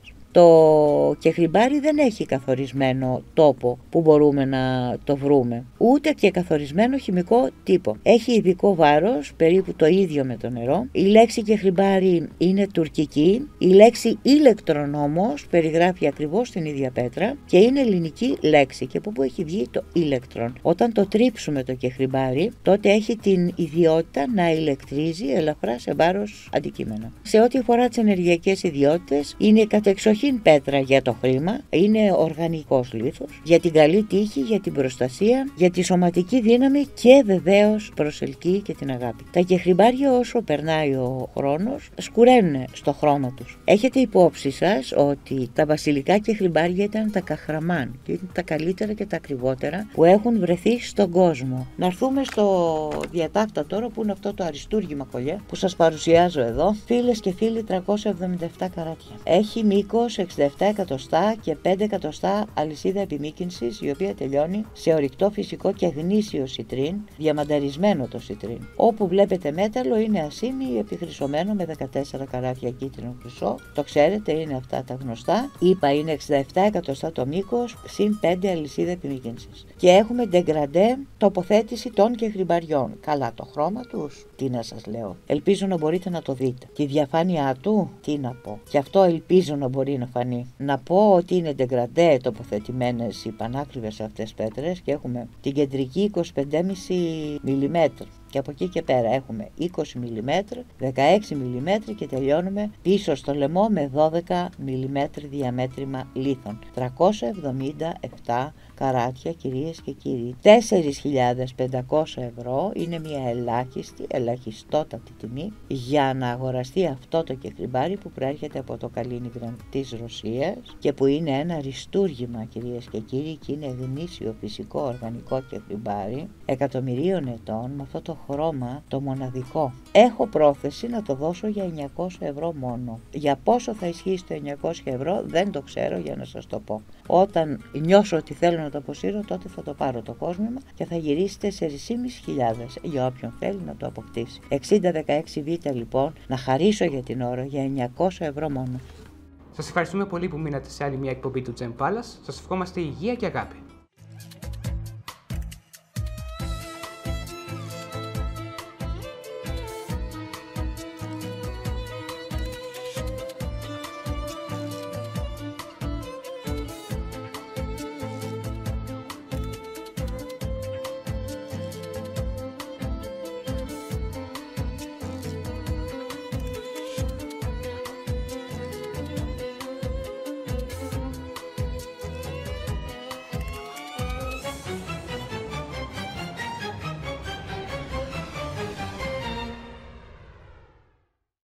Το κεχριμπάρι δεν έχει καθορισμένο τόπο που μπορούμε να το βρούμε, ούτε και καθορισμένο χημικό τύπο. Έχει ειδικό βάρος, περίπου το ίδιο με το νερό. Η λέξη κεχριμπάρι είναι τουρκική. Η λέξη ήλεκτρον όμως περιγράφει ακριβώς την ίδια πέτρα και είναι ελληνική λέξη. Και από πού έχει βγει το ήλεκτρον? Όταν το τρίψουμε το κεχριμπάρι, τότε έχει την ιδιότητα να ηλεκτρίζει ελαφρά σε βάρος αντικείμενα. Σε ό,τι αφορά τις ενεργειακές ιδιότητες, είναι κατεξοχήν πέτρα για το χρήμα, είναι οργανικός λίθος, για την καλή τύχη, για την προστασία, για τη σωματική δύναμη και βεβαίως προσελκύει και την αγάπη. Τα κεχριμπάρια όσο περνάει ο χρόνος σκουραίνουν στο χρώμα τους. Έχετε υπόψη σας ότι τα βασιλικά κεχριμπάρια ήταν τα καχραμάν και είναι τα καλύτερα και τα ακριβότερα που έχουν βρεθεί στον κόσμο. Να έρθουμε στο διατάφτα τώρα, που είναι αυτό το αριστούργημα κολλιέ που σας παρουσιάζω εδώ. Φίλες και φίλοι, τριακόσια εβδομήντα επτά καράτια. Έχει μήκος εξήντα επτά εκατοστά και πέντε εκατοστά αλυσίδα επιμήκυνσης, η οποία τελειώνει σε ορυκτό φυσικό και γνήσιο σιτρίν, διαμανταρισμένο το σιτρίν. Όπου βλέπετε μέταλλο είναι ασήμι ή επιχρυσωμένο με δεκατέσσερα καράτια κίτρινο χρυσό. Το ξέρετε, είναι αυτά τα γνωστά. Είπα είναι εξήντα επτά εκατοστά το μήκος, συν πέντε αλυσίδα επιμήκυνσης. Και έχουμε ντεγκραντέ τοποθέτηση των και χρυμπαριών. Καλά, το χρώμα τους, τι να σας λέω. Ελπίζω να μπορείτε να το δείτε. Τη διαφάνειά του, τι να πω. Και αυτό ελπίζω να μπορεί να φανεί. Να πω ότι είναι ντεγκραντέ τοποθετημένες οι πανάκριβες αυτές πέτρες και έχουμε την κεντρική είκοσι πέντε κόμμα πέντε μιλιμέτρα. Και από εκεί και πέρα έχουμε είκοσι μιλιμέτρα, δεκαέξι μιλιμέτρα και τελειώνουμε πίσω στο λαιμό με δώδεκα μιλιμέτρα διαμέτρημα λίθων. τριακόσια εβδομήντα επτά καράτια, κυρίες και κύριοι. τέσσερις χιλιάδες πεντακόσια ευρώ είναι μια ελάχιστη, ελαχιστότατη τιμή για να αγοραστεί αυτό το κεχριμπάρι που προέρχεται από το Καλίνιγκραντ της Ρωσίας και που είναι ένα αριστούργημα, κυρίες και κύριοι, και είναι γνήσιο φυσικό οργανικό κεχριμπάρι εκατομμυρίων ετών με αυτό το χρώμα το μοναδικό. Έχω πρόθεση να το δώσω για εννιακόσια ευρώ μόνο. Για πόσο θα ισχύσει το εννιακόσια ευρώ δεν το ξέρω, για να σας το πω. Όταν νιώσω ότι θέλω να το αποσύρω, τότε θα το πάρω το κόσμημα και θα γυρίσει τέσσερις χιλιάδες πεντακόσια για όποιον θέλει να το αποκτήσει. εξήντα δεκαέξι β λοιπόν να χαρίσω για την ώρα για εννιακόσια ευρώ μόνο. Σας ευχαριστούμε πολύ που μείνατε σε άλλη μια εκπομπή του Gem Palace. Σας ευχόμαστε υγεία και αγάπη.